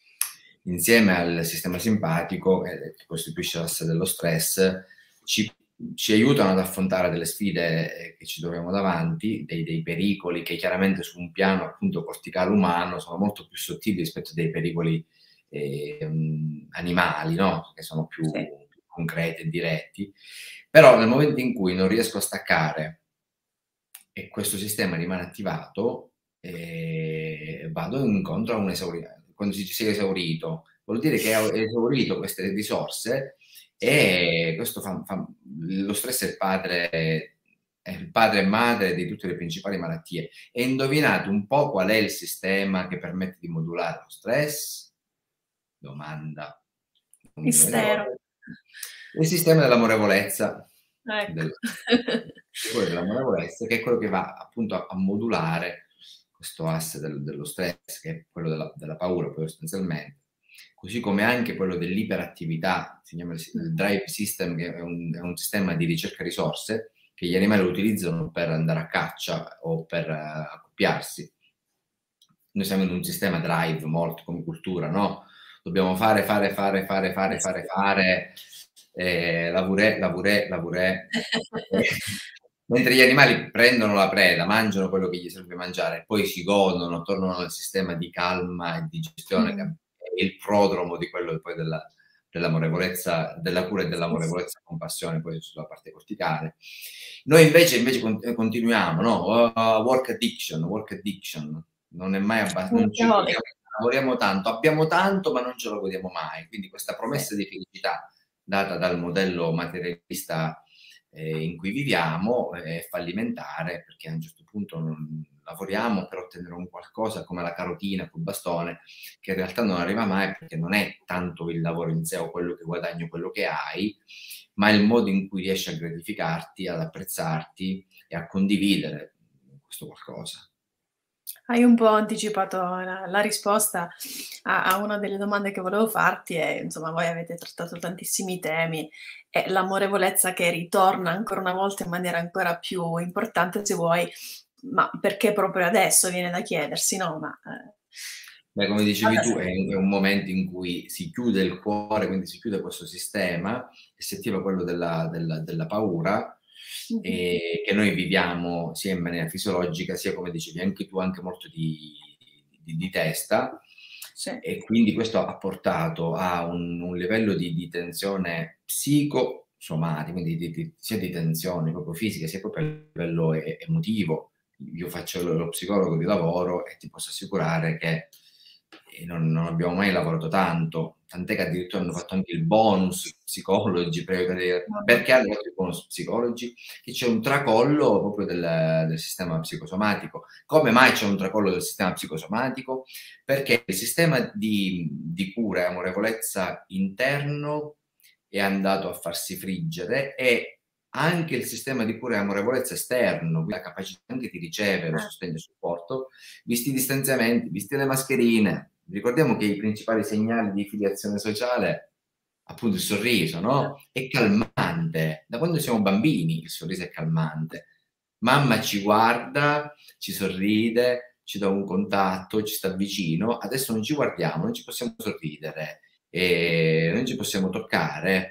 insieme al sistema simpatico, che costituisce l'asse dello stress, ci ci aiutano ad affrontare delle sfide che ci troviamo davanti, dei pericoli che chiaramente su un piano appunto corticale umano sono molto più sottili rispetto a dei pericoli animali, no? Che sono più Sì. concreti e diretti. Però nel momento in cui non riesco a staccare e questo sistema rimane attivato, vado incontro a un esaurimento. Quando si è esaurito, vuol dire che è esaurito queste risorse, e questo lo stress è il padre e madre di tutte le principali malattie. E indovinate un po' qual è il sistema che permette di modulare lo stress? Domanda. Mistero. Il sistema dell'amorevolezza. Ecco. Dell'amorevolezza, che è quello che va appunto a modulare questo asse dello stress, che è quello della paura, poi sostanzialmente. Così come anche quello dell'iperattività, si chiama il drive system, che è un sistema di ricerca risorse che gli animali utilizzano per andare a caccia o per accoppiarsi. Noi siamo in un sistema drive molto come cultura, no? Dobbiamo fare, lavorare. Mentre gli animali prendono la preda, mangiano quello che gli serve mangiare, poi si godono, tornano al sistema di calma e di gestione, che è il prodromo di quello poi dell'amorevolezza, della cura e dell'amorevolezza e compassione, poi sulla parte corticale. Noi invece continuiamo, no? Work addiction, non è mai abbastanza, non ci godiamo, lavoriamo tanto, abbiamo tanto, ma non ce lo godiamo mai. Quindi questa promessa di felicità data dal modello materialista in cui viviamo è fallimentare, perché a un certo punto lavoriamo per ottenere un qualcosa come la carotina col bastone, che in realtà non arriva mai, perché non è tanto il lavoro in sé o quello che guadagni o quello che hai, ma il modo in cui riesci a gratificarti, ad apprezzarti e a condividere questo qualcosa. Hai un po' anticipato la risposta a una delle domande che volevo farti e, insomma, voi avete trattato tantissimi temi e l'amorevolezza che ritorna ancora una volta in maniera ancora più importante, se vuoi, ma perché proprio adesso viene da chiedersi, no? Beh, come dicevi tu, è un momento in cui si chiude il cuore, quindi si chiude questo sistema e si attiva quello della paura, che noi viviamo sia in maniera fisiologica, sia, come dicevi anche tu, anche molto di testa. Sì. E quindi questo ha portato a un livello di tensione psicosomatica, quindi sia di tensione proprio fisica, sia proprio a livello emotivo. Io faccio lo psicologo di lavoro e ti posso assicurare che non abbiamo mai lavorato tanto, tant'è che addirittura hanno fatto anche il bonus psicologi, perché hanno fatto il bonus psicologi? Che c'è un tracollo proprio del sistema psicosomatico. Come mai c'è un tracollo del sistema psicosomatico? Perché il sistema di cura e amorevolezza interno è andato a farsi friggere, e anche il sistema di cura e amorevolezza esterno, la capacità anche di ricevere sostegno e supporto, visti i distanziamenti, visti le mascherine. Ricordiamo che i principali segnali di filiazione sociale, appunto il sorriso, no? È calmante. Da quando siamo bambini il sorriso è calmante. Mamma ci guarda, ci sorride, ci dà un contatto, ci sta vicino. Adesso non ci guardiamo, non ci possiamo sorridere, non ci possiamo toccare.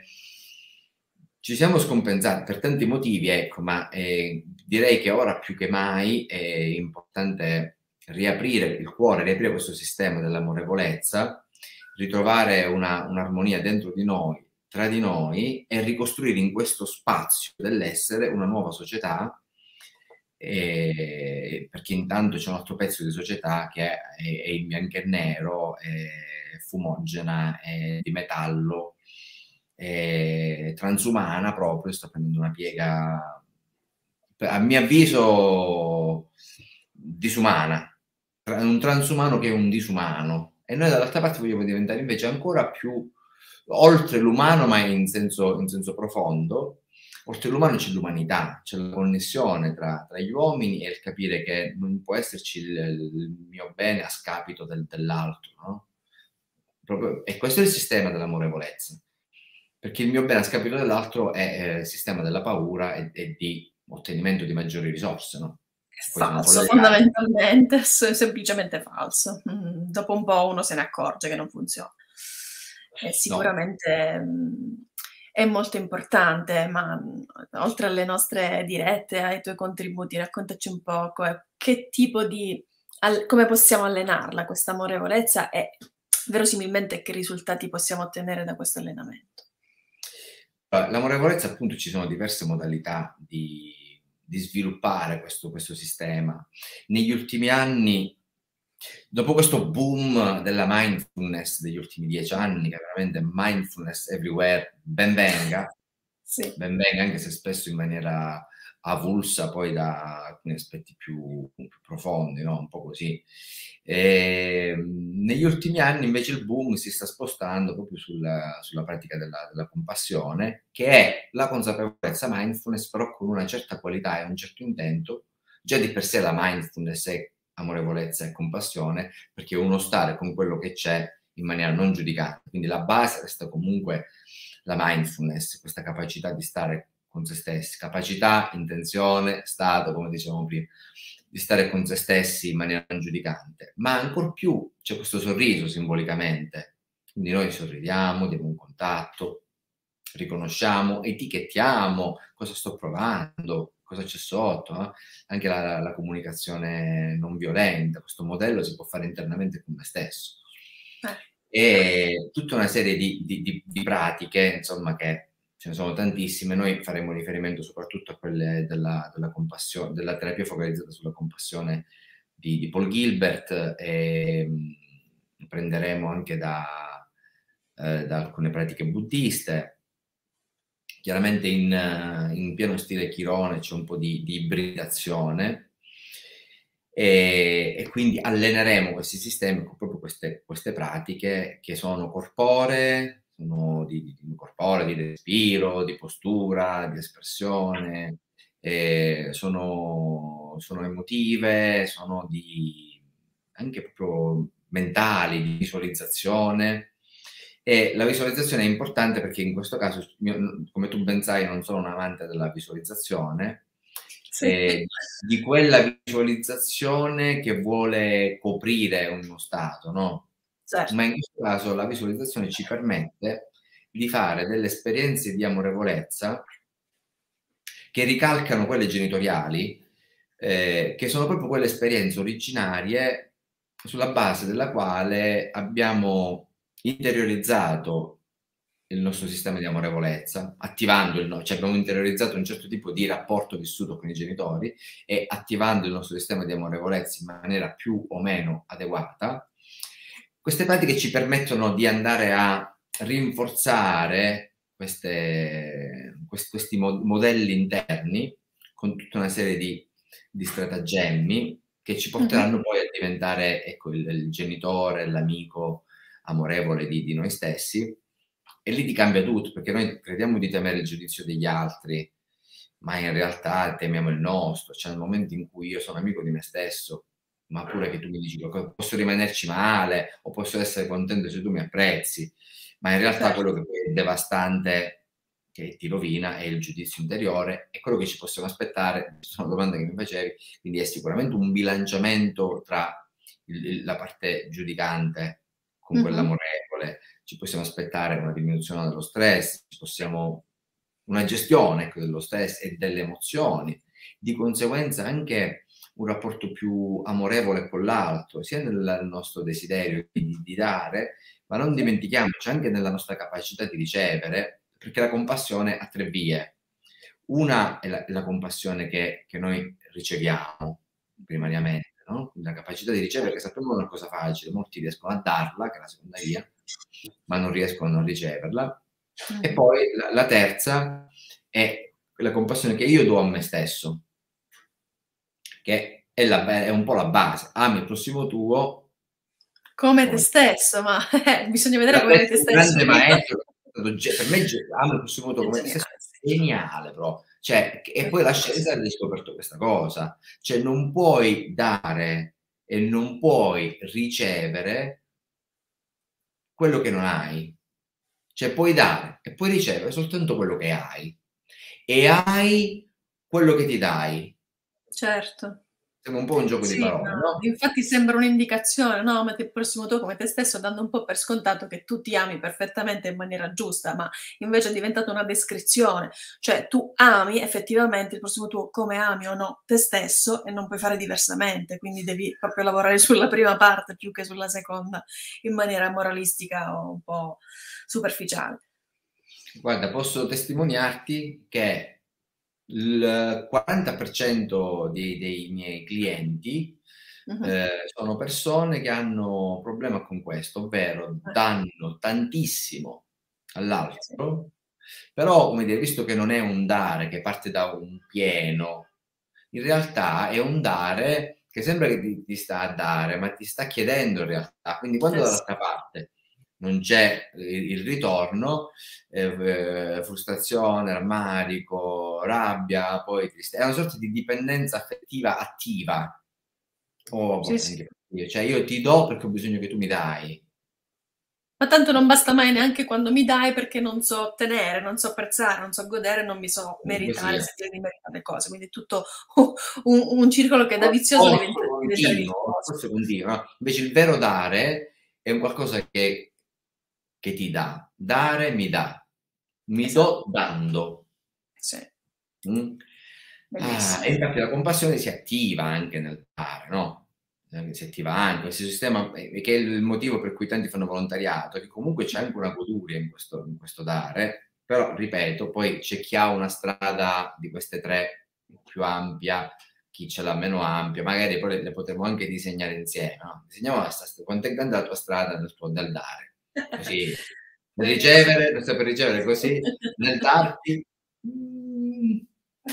Ci siamo scompensati per tanti motivi, ecco, ma direi che ora più che mai è importante riaprire il cuore, riaprire questo sistema dell'amorevolezza, ritrovare un'armonia dentro di noi, tra di noi, e ricostruire in questo spazio dell'essere una nuova società, perché intanto c'è un altro pezzo di società che è in bianco e nero, è fumogena, è di metallo, transumana proprio, sta prendendo una piega, a mio avviso, disumana, un transumano che è un disumano, e noi dall'altra parte vogliamo diventare invece ancora più oltre l'umano, ma in senso profondo. Oltre l'umano c'è l'umanità, c'è la connessione tra gli uomini e il capire che non può esserci il mio bene a scapito dell'altro, no? Proprio, e questo è il sistema dell'amorevolezza, perché il mio bene a scapito dell'altro è il sistema della paura e di ottenimento di maggiori risorse, no? Falso, fondamentalmente, semplicemente falso. Dopo un po' uno se ne accorge che non funziona. Sicuramente è molto importante, ma oltre alle nostre dirette, ai tuoi contributi, raccontaci un poco che tipo di, come possiamo allenarla questa amorevolezza e verosimilmente che risultati possiamo ottenere da questo allenamento. L'amorevolezza, appunto, ci sono diverse modalità di sviluppare questo sistema. Negli ultimi anni, dopo questo boom della mindfulness degli ultimi 10 anni, che veramente mindfulness everywhere, Sì. ben venga, anche se spesso in maniera avulsa poi da alcuni aspetti più profondi, no? Un po' così. Negli ultimi anni invece il boom si sta spostando proprio sulla pratica della compassione, che è la consapevolezza mindfulness, però con una certa qualità e un certo intento. Già di per sé la mindfulness è amorevolezza e compassione, perché è uno stare con quello che c'è in maniera non giudicante. Quindi la base resta comunque la mindfulness, questa capacità di stare con se stessi, capacità, intenzione, stato, come dicevamo prima, di stare con se stessi in maniera non giudicante. Ma ancor più c'è questo sorriso simbolicamente. Quindi noi sorridiamo, diamo un contatto, riconosciamo, etichettiamo cosa sto provando, cosa c'è sotto, no? Anche la comunicazione non violenta, questo modello si può fare internamente con me stesso. E tutta una serie di pratiche, insomma, che ce ne sono tantissime. Noi faremo riferimento soprattutto a quelle della compassione, della terapia focalizzata sulla compassione di Paul Gilbert, e prenderemo anche da alcune pratiche buddiste. Chiaramente in pieno stile Chirone c'è un po' di ibridazione, e quindi alleneremo questi sistemi con proprio queste pratiche che sono corporee, sono di respiro, di postura, di espressione, sono emotive, sono anche proprio mentali, di visualizzazione. E la visualizzazione è importante perché in questo caso, come tu ben sai, non sono un amante della visualizzazione, Sì. di quella visualizzazione che vuole coprire uno stato, no? Certo. Ma in questo caso la visualizzazione ci permette di fare delle esperienze di amorevolezza che ricalcano quelle genitoriali, che sono proprio quelle esperienze originarie sulla base della quale abbiamo interiorizzato il nostro sistema di amorevolezza, cioè abbiamo interiorizzato un certo tipo di rapporto vissuto con i genitori e attivando il nostro sistema di amorevolezza in maniera più o meno adeguata. Queste pratiche ci permettono di andare a rinforzare questi modelli interni con tutta una serie di stratagemmi che ci porteranno poi a diventare, ecco, il genitore, l'amico amorevole di noi stessi. E lì ti cambia tutto, perché noi crediamo di temere il giudizio degli altri, ma in realtà temiamo il nostro. C'è un momento in cui io sono amico di me stesso, ma pure che tu mi dici che posso rimanerci male o posso essere contento se tu mi apprezzi, ma in realtà Certo. quello che poi è devastante, che ti rovina, è il giudizio interiore, e quello che ci possiamo aspettare, sono domande che mi facevi, quindi è sicuramente un bilanciamento tra la parte giudicante con quella amorevole. Ci possiamo aspettare una diminuzione dello stress, una gestione, ecco, dello stress e delle emozioni, di conseguenza anche un rapporto più amorevole con l'altro, sia nel nostro desiderio di dare, ma non dimentichiamoci anche nella nostra capacità di ricevere, perché la compassione ha 3 vie. Una è la compassione che noi riceviamo primariamente, no? La capacità di ricevere, che sappiamo è una cosa facile, molti riescono a darla, che è la seconda via, ma non riescono a non riceverla. E poi la terza è la compassione che io do a me stesso, che è un po' la base. Ami il prossimo tuo Come te come stesso, ma bisogna vedere come ami te un stesso grande prima. maestro. Per me amo il prossimo tuo È come te stesso, geniale, sì. geniale, però. Cioè, e poi la Bellissimo. scienza ha riscoperto questa cosa. Cioè, non puoi dare e non puoi ricevere quello che non hai. Cioè, puoi dare e puoi ricevere soltanto quello che hai. E hai quello che ti dai. Certo. Sembra un po' un gioco di Sì, parole, no, no? infatti sembra un'indicazione, no, metti il prossimo tuo come te stesso, dando un po' per scontato che tu ti ami perfettamente in maniera giusta, ma invece è diventata una descrizione. Cioè, tu ami effettivamente il prossimo tuo come ami o no te stesso e non puoi fare diversamente, quindi devi proprio lavorare sulla prima parte più che sulla seconda in maniera moralistica o un po' superficiale. Guarda, posso testimoniarti che il 40% dei miei clienti Mh-mh. sono persone che hanno problema con questo, ovvero Eh, danno tantissimo sì, all'altro, però, come dire, visto che non è un dare che parte da un pieno, in realtà è un dare che sembra che ti sta a dare, ma ti sta chiedendo in realtà. Quindi quando eh sì. dall'altra parte non c'è il ritorno, frustrazione, rammarico, rabbia, poi triste è una sorta di dipendenza affettiva attiva o a Sì, volte sì. anche passiva, cioè io ti do perché ho bisogno che tu mi dai. Ma tanto non basta mai neanche quando mi dai perché non so ottenere, non so apprezzare, non so godere, non mi so Comunque meritare, sia. sentire di meritare le cose. Quindi è tutto un circolo che da vizioso Forse diventa diventare continuo, virtuoso. forse continua. Invece il vero dare è un qualcosa che ti dà. Dare mi dà. Mi Esatto, do dando. sì, Mh. E bellissimo. infatti la compassione si attiva anche nel dare, no, si attiva anche questo sistema che è il motivo per cui tanti fanno volontariato, che comunque c'è anche una goduria in questo dare, però ripeto, poi c'è chi ha una strada di queste 3 più ampia, chi ce l'ha meno ampia, magari poi le potremmo anche disegnare insieme, no, disegniamo la quanto è grande la tua strada nel dare, così nel Bellissimo. ricevere, non saper ricevere così, nel darti, mhmm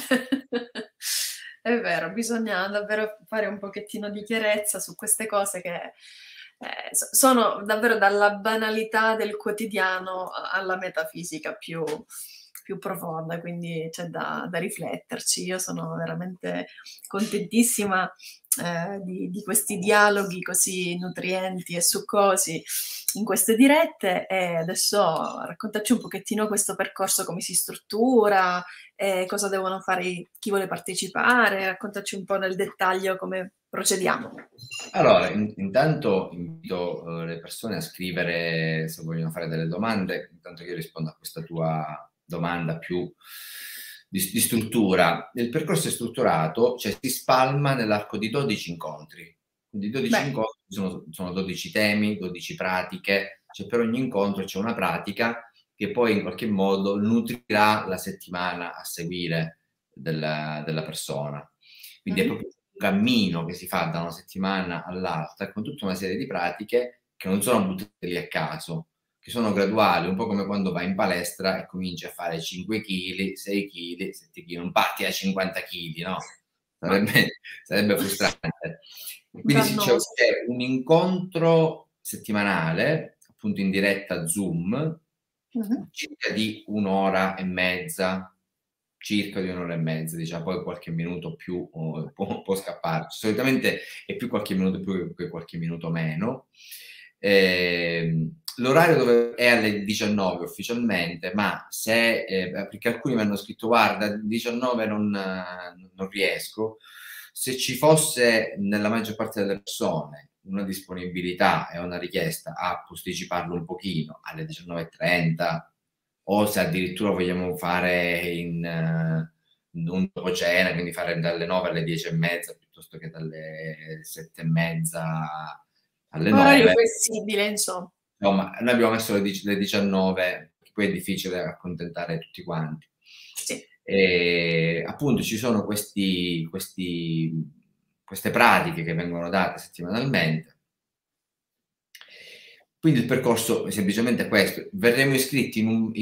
È vero, bisogna davvero fare un pochettino di chiarezza su queste cose che, sono davvero dalla banalità del quotidiano a alla metafisica più profonda, quindi c'è da rifletterci. Io sono veramente contentissima, di questi dialoghi così nutrienti e succosi in queste dirette e adesso raccontaci un pochettino questo percorso, come si struttura, cosa devono fare chi vuole partecipare, raccontaci un po' nel dettaglio come procediamo. Allora, intanto invito, le persone a scrivere se vogliono fare delle domande, intanto io rispondo a questa tua domanda più di struttura. Il percorso è strutturato, cioè si spalma nell'arco di 12 incontri. Quindi 12 Beh, incontri sono 12 temi, 12 pratiche, cioè per ogni incontro c'è una pratica che poi in qualche modo nutrirà la settimana a seguire della persona. Quindi è mh-mh. proprio un cammino che si fa da una settimana all'altra con tutta una serie di pratiche che non sono buttate lì a caso, che sono graduali, un po' come quando vai in palestra e cominci a fare 5 chili, 6 chili, 7 chili, non parti da 50 chili, no? No, Sarebbe frustrante. Quindi dannoso. c'è un incontro settimanale, appunto in diretta Zoom, Mh-mh. circa di 1 ora e mezza, circa di 1 ora e mezza, diciamo, poi qualche minuto più può scapparci. Solitamente è più qualche minuto più che qualche minuto meno. L'orario è alle 19 ufficialmente, ma se perché alcuni mi hanno scritto: "Guarda, 19 non riesco". Se ci fosse nella maggior parte delle persone una disponibilità e una richiesta a posticiparlo un pochino alle 19:30 o se addirittura vogliamo fare un dopo cena, quindi fare dalle 9 alle 10:30 piuttosto che dalle 7:30 alle Orario 9. flessibile, Insomma, noi abbiamo messo le 19, che poi è difficile accontentare tutti quanti. sì. Appunto ci sono queste pratiche che vengono date settimanalmente. Quindi il percorso è semplicemente questo: verremo iscritti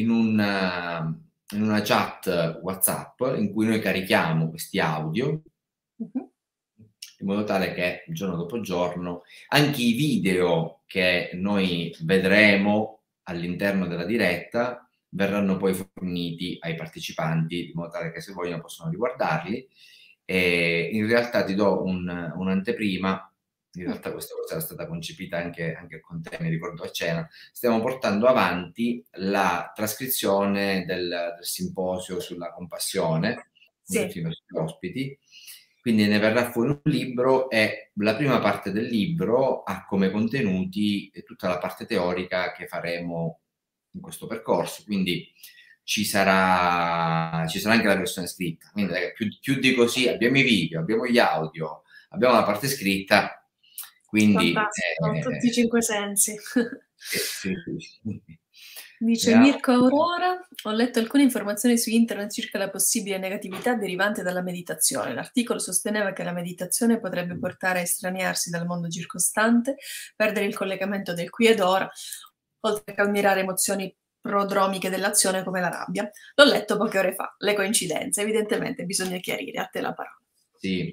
in una chat WhatsApp in cui noi carichiamo questi audio, Mh-mh. in modo tale che giorno dopo giorno anche i video che noi vedremo all'interno della diretta verranno poi forniti ai partecipanti, in modo tale che se vogliono possono riguardarli. In realtà ti do un'anteprima. In Mh. realtà questa cosa era stata concepita anche con te, mi ricordo a cena. Stiamo portando avanti la trascrizione del simposio sulla compassione, con Sì. tutti i nostri ospiti, quindi ne verrà fuori un libro e la prima parte del libro ha come contenuti tutta la parte teorica che faremo in questo percorso, quindi ci sarà anche la versione scritta, quindi più di così abbiamo i video, abbiamo gli audio, abbiamo la parte scritta, quindi Fantastico, tutti i cinque sensi. sì. Dice Mirko Aurora, ho letto alcune informazioni su internet circa la possibile negatività derivante dalla meditazione. L'articolo sosteneva che la meditazione potrebbe portare a estraniarsi dal mondo circostante, perdere il collegamento del qui ed ora, oltre a cambiare emozioni prodromiche dell'azione come la rabbia. L'ho letto poche ore fa, le coincidenze, evidentemente bisogna chiarire, a te la parola. Sì,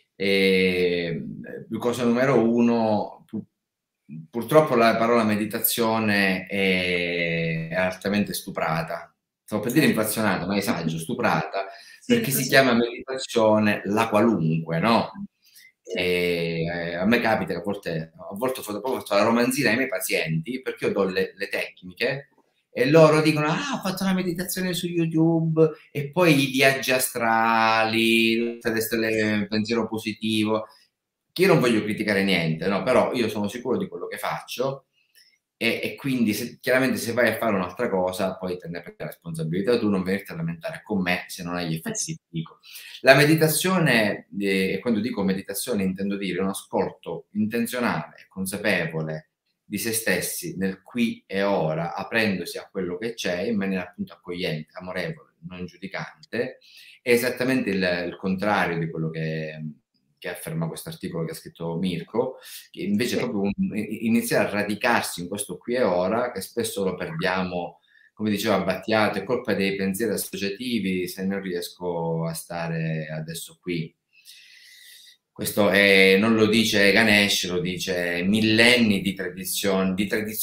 cosa numero uno, purtroppo la parola meditazione è altamente stuprata. Stavo per dire inflazionata, ma esagero, stuprata, perché si chiama meditazione la qualunque, no? A me capita che a volte ho fatto la romanzina ai miei pazienti, perché io do le tecniche e loro dicono: ah, ho fatto una meditazione su YouTube, e poi i viaggi astrali, tutte le stelle, pensiero positivo, che io non voglio criticare niente, no? Però io sono sicuro di quello che faccio, e quindi chiaramente se vai a fare un'altra cosa poi te ne prendi la responsabilità tu, non venirti a lamentare con me se non hai gli effetti che ti dico. La meditazione, e quando dico meditazione intendo dire un ascolto intenzionale e consapevole di se stessi nel qui e ora, aprendosi a quello che c'è in maniera appunto accogliente, amorevole, non giudicante. È esattamente il contrario di quello che afferma questo articolo che ha scritto Mirko, che invece è proprio iniziare a radicarsi in questo qui e ora, che spesso lo perdiamo, come diceva Battiato, è colpa dei pensieri associativi se non riesco a stare adesso qui. Questo non lo dice Ganesh, lo dice millenni di tradizioni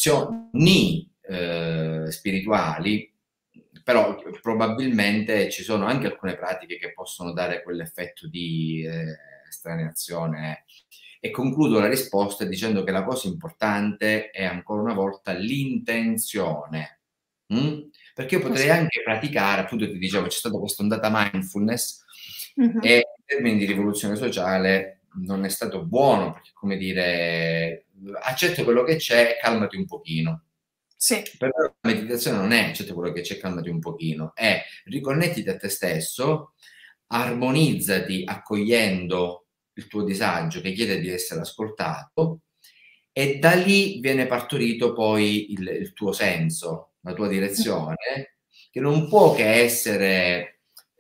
spirituali, però probabilmente ci sono anche alcune pratiche che possono dare quell'effetto di estraneazione. E concludo la risposta dicendo che la cosa importante è ancora una volta l'intenzione. Perché io potrei anche praticare, appunto ti dicevo, c'è stata questa ondata mindfulness, e in termini di rivoluzione sociale non è stato buono, perché come dire, accetta quello che c'è, calmati un pochino. Sì. Però la meditazione non è accetta quello che c'è, calmati un pochino, è riconnettiti a te stesso, armonizzati accogliendo il tuo disagio che chiede di essere ascoltato, e da lì viene partorito poi il tuo senso, la tua direzione, che non può che essere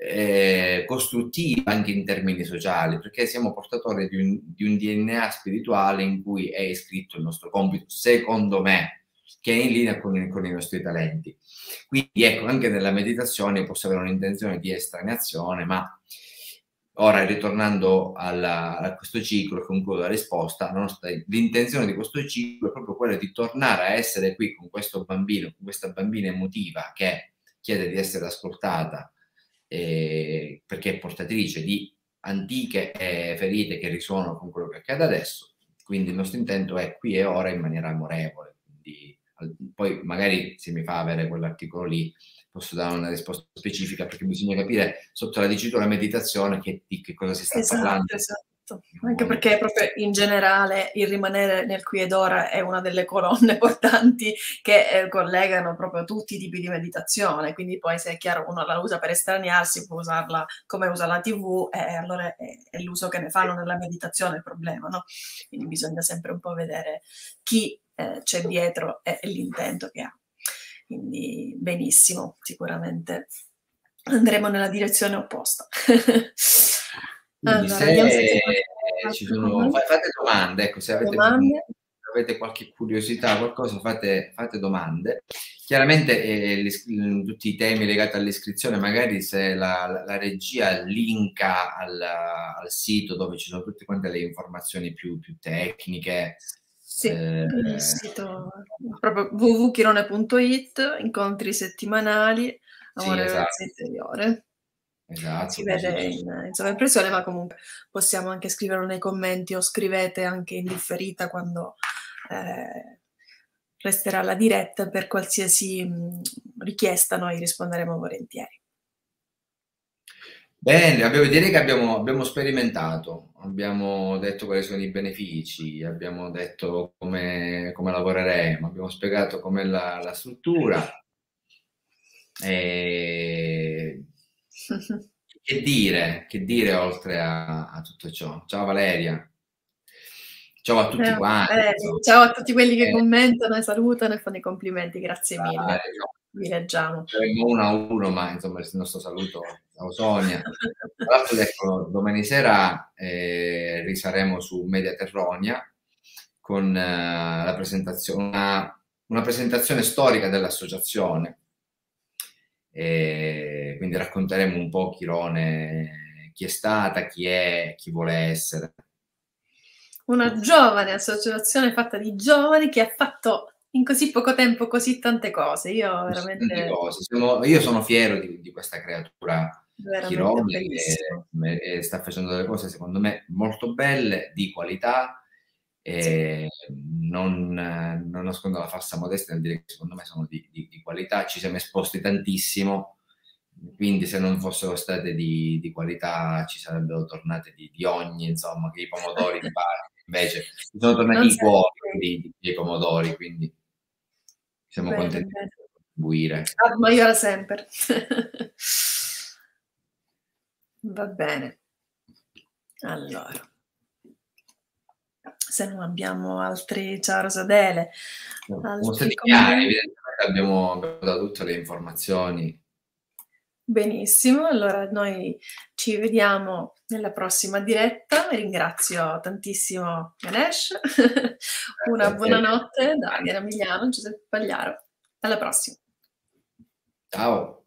costruttiva anche in termini sociali, perché siamo portatori di un DNA spirituale in cui è iscritto il nostro compito, secondo me, che è in linea con i nostri talenti. Quindi ecco, anche nella meditazione posso avere un'intenzione di estraneazione, ma ora ritornando a questo ciclo, concludo la risposta, l'intenzione di questo ciclo è proprio quella di tornare a essere qui con questo bambino, con questa bambina emotiva che chiede di essere ascoltata, perché è portatrice di antiche ferite che risuonano con quello che accade adesso. Quindi il nostro intento è qui e ora in maniera amorevole. Quindi, poi magari se mi fa avere quell'articolo lì posso dare una risposta specifica, perché bisogna capire sotto la dicitura meditazione di che cosa si sta parlando. Esatto. Anche perché proprio in generale il rimanere nel qui ed ora è una delle colonne portanti che collegano proprio tutti i tipi di meditazione, quindi poi se è chiaro uno la usa per estraniarsi, può usarla come usa la TV, e allora è l'uso che ne fanno nella meditazione il problema, no? Quindi bisogna sempre un po' vedere chi c'è dietro e l'intento che ha. Quindi benissimo, sicuramente andremo nella direzione opposta. Quindi Allora, se vediamo se ci sono, fate domande, ecco, se avete qualche curiosità, qualcosa, fate domande. Chiaramente tutti i temi legati all'iscrizione, magari se la regia linka al sito dove ci sono tutte quante le informazioni più tecniche. Sì, il sito proprio www.chirone.it, incontri settimanali, amore esatto. interiore. Esatto, Si vede in sovraimpressione, ma comunque possiamo anche scriverlo nei commenti o scrivete anche in differita quando resterà la diretta. Per qualsiasi richiesta noi risponderemo volentieri. Bene, direi che abbiamo sperimentato, abbiamo detto quali sono i benefici, abbiamo detto come lavoreremo, abbiamo spiegato com'è la struttura. E che dire oltre a tutto ciò? Ciao Valeria, ciao a tutti quanti, insomma. Ciao a tutti quelli che Eh, commentano e salutano e fanno i complimenti, grazie dai, mille. Vi leggiamo. saremmo uno a uno, ma insomma il nostro saluto. Ciao Sonia. Tra l'altro, ecco, domani sera risaremo su Media Terronia con la presentazione, una presentazione storica dell'associazione. E quindi racconteremo un po' Chirone, chi è stata, chi è, chi vuole essere. Una giovane associazione fatta di giovani che ha fatto in così poco tempo così tante cose. Io Tante veramente, cose. Io sono fiero di questa creatura veramente Chirone bellissimo. sta facendo delle cose secondo me molto belle, di qualità, Sì, e non nascondo la falsa modestia nel dire che secondo me sono di qualità. Ci siamo esposti tantissimo, quindi se non fossero state di qualità ci sarebbero tornate di ogni, insomma, che i pomodori in parte. Invece ci sono tornati non i siamo cuori qui. dei pomodori, quindi siamo Bene, contenti bene. di contribuire. Ad maiora semper. Va bene. Allora, se non abbiamo altri, ciao Rosadele, Siamo altri stati chiari, commenti. evidentemente abbiamo dato tutte le informazioni. Benissimo, allora noi ci vediamo nella prossima diretta. Ringrazio tantissimo Ganesh. Una Grazie a te. buonanotte da Daniela Emiliano, Giuseppe Pagliaro. Alla prossima. Ciao.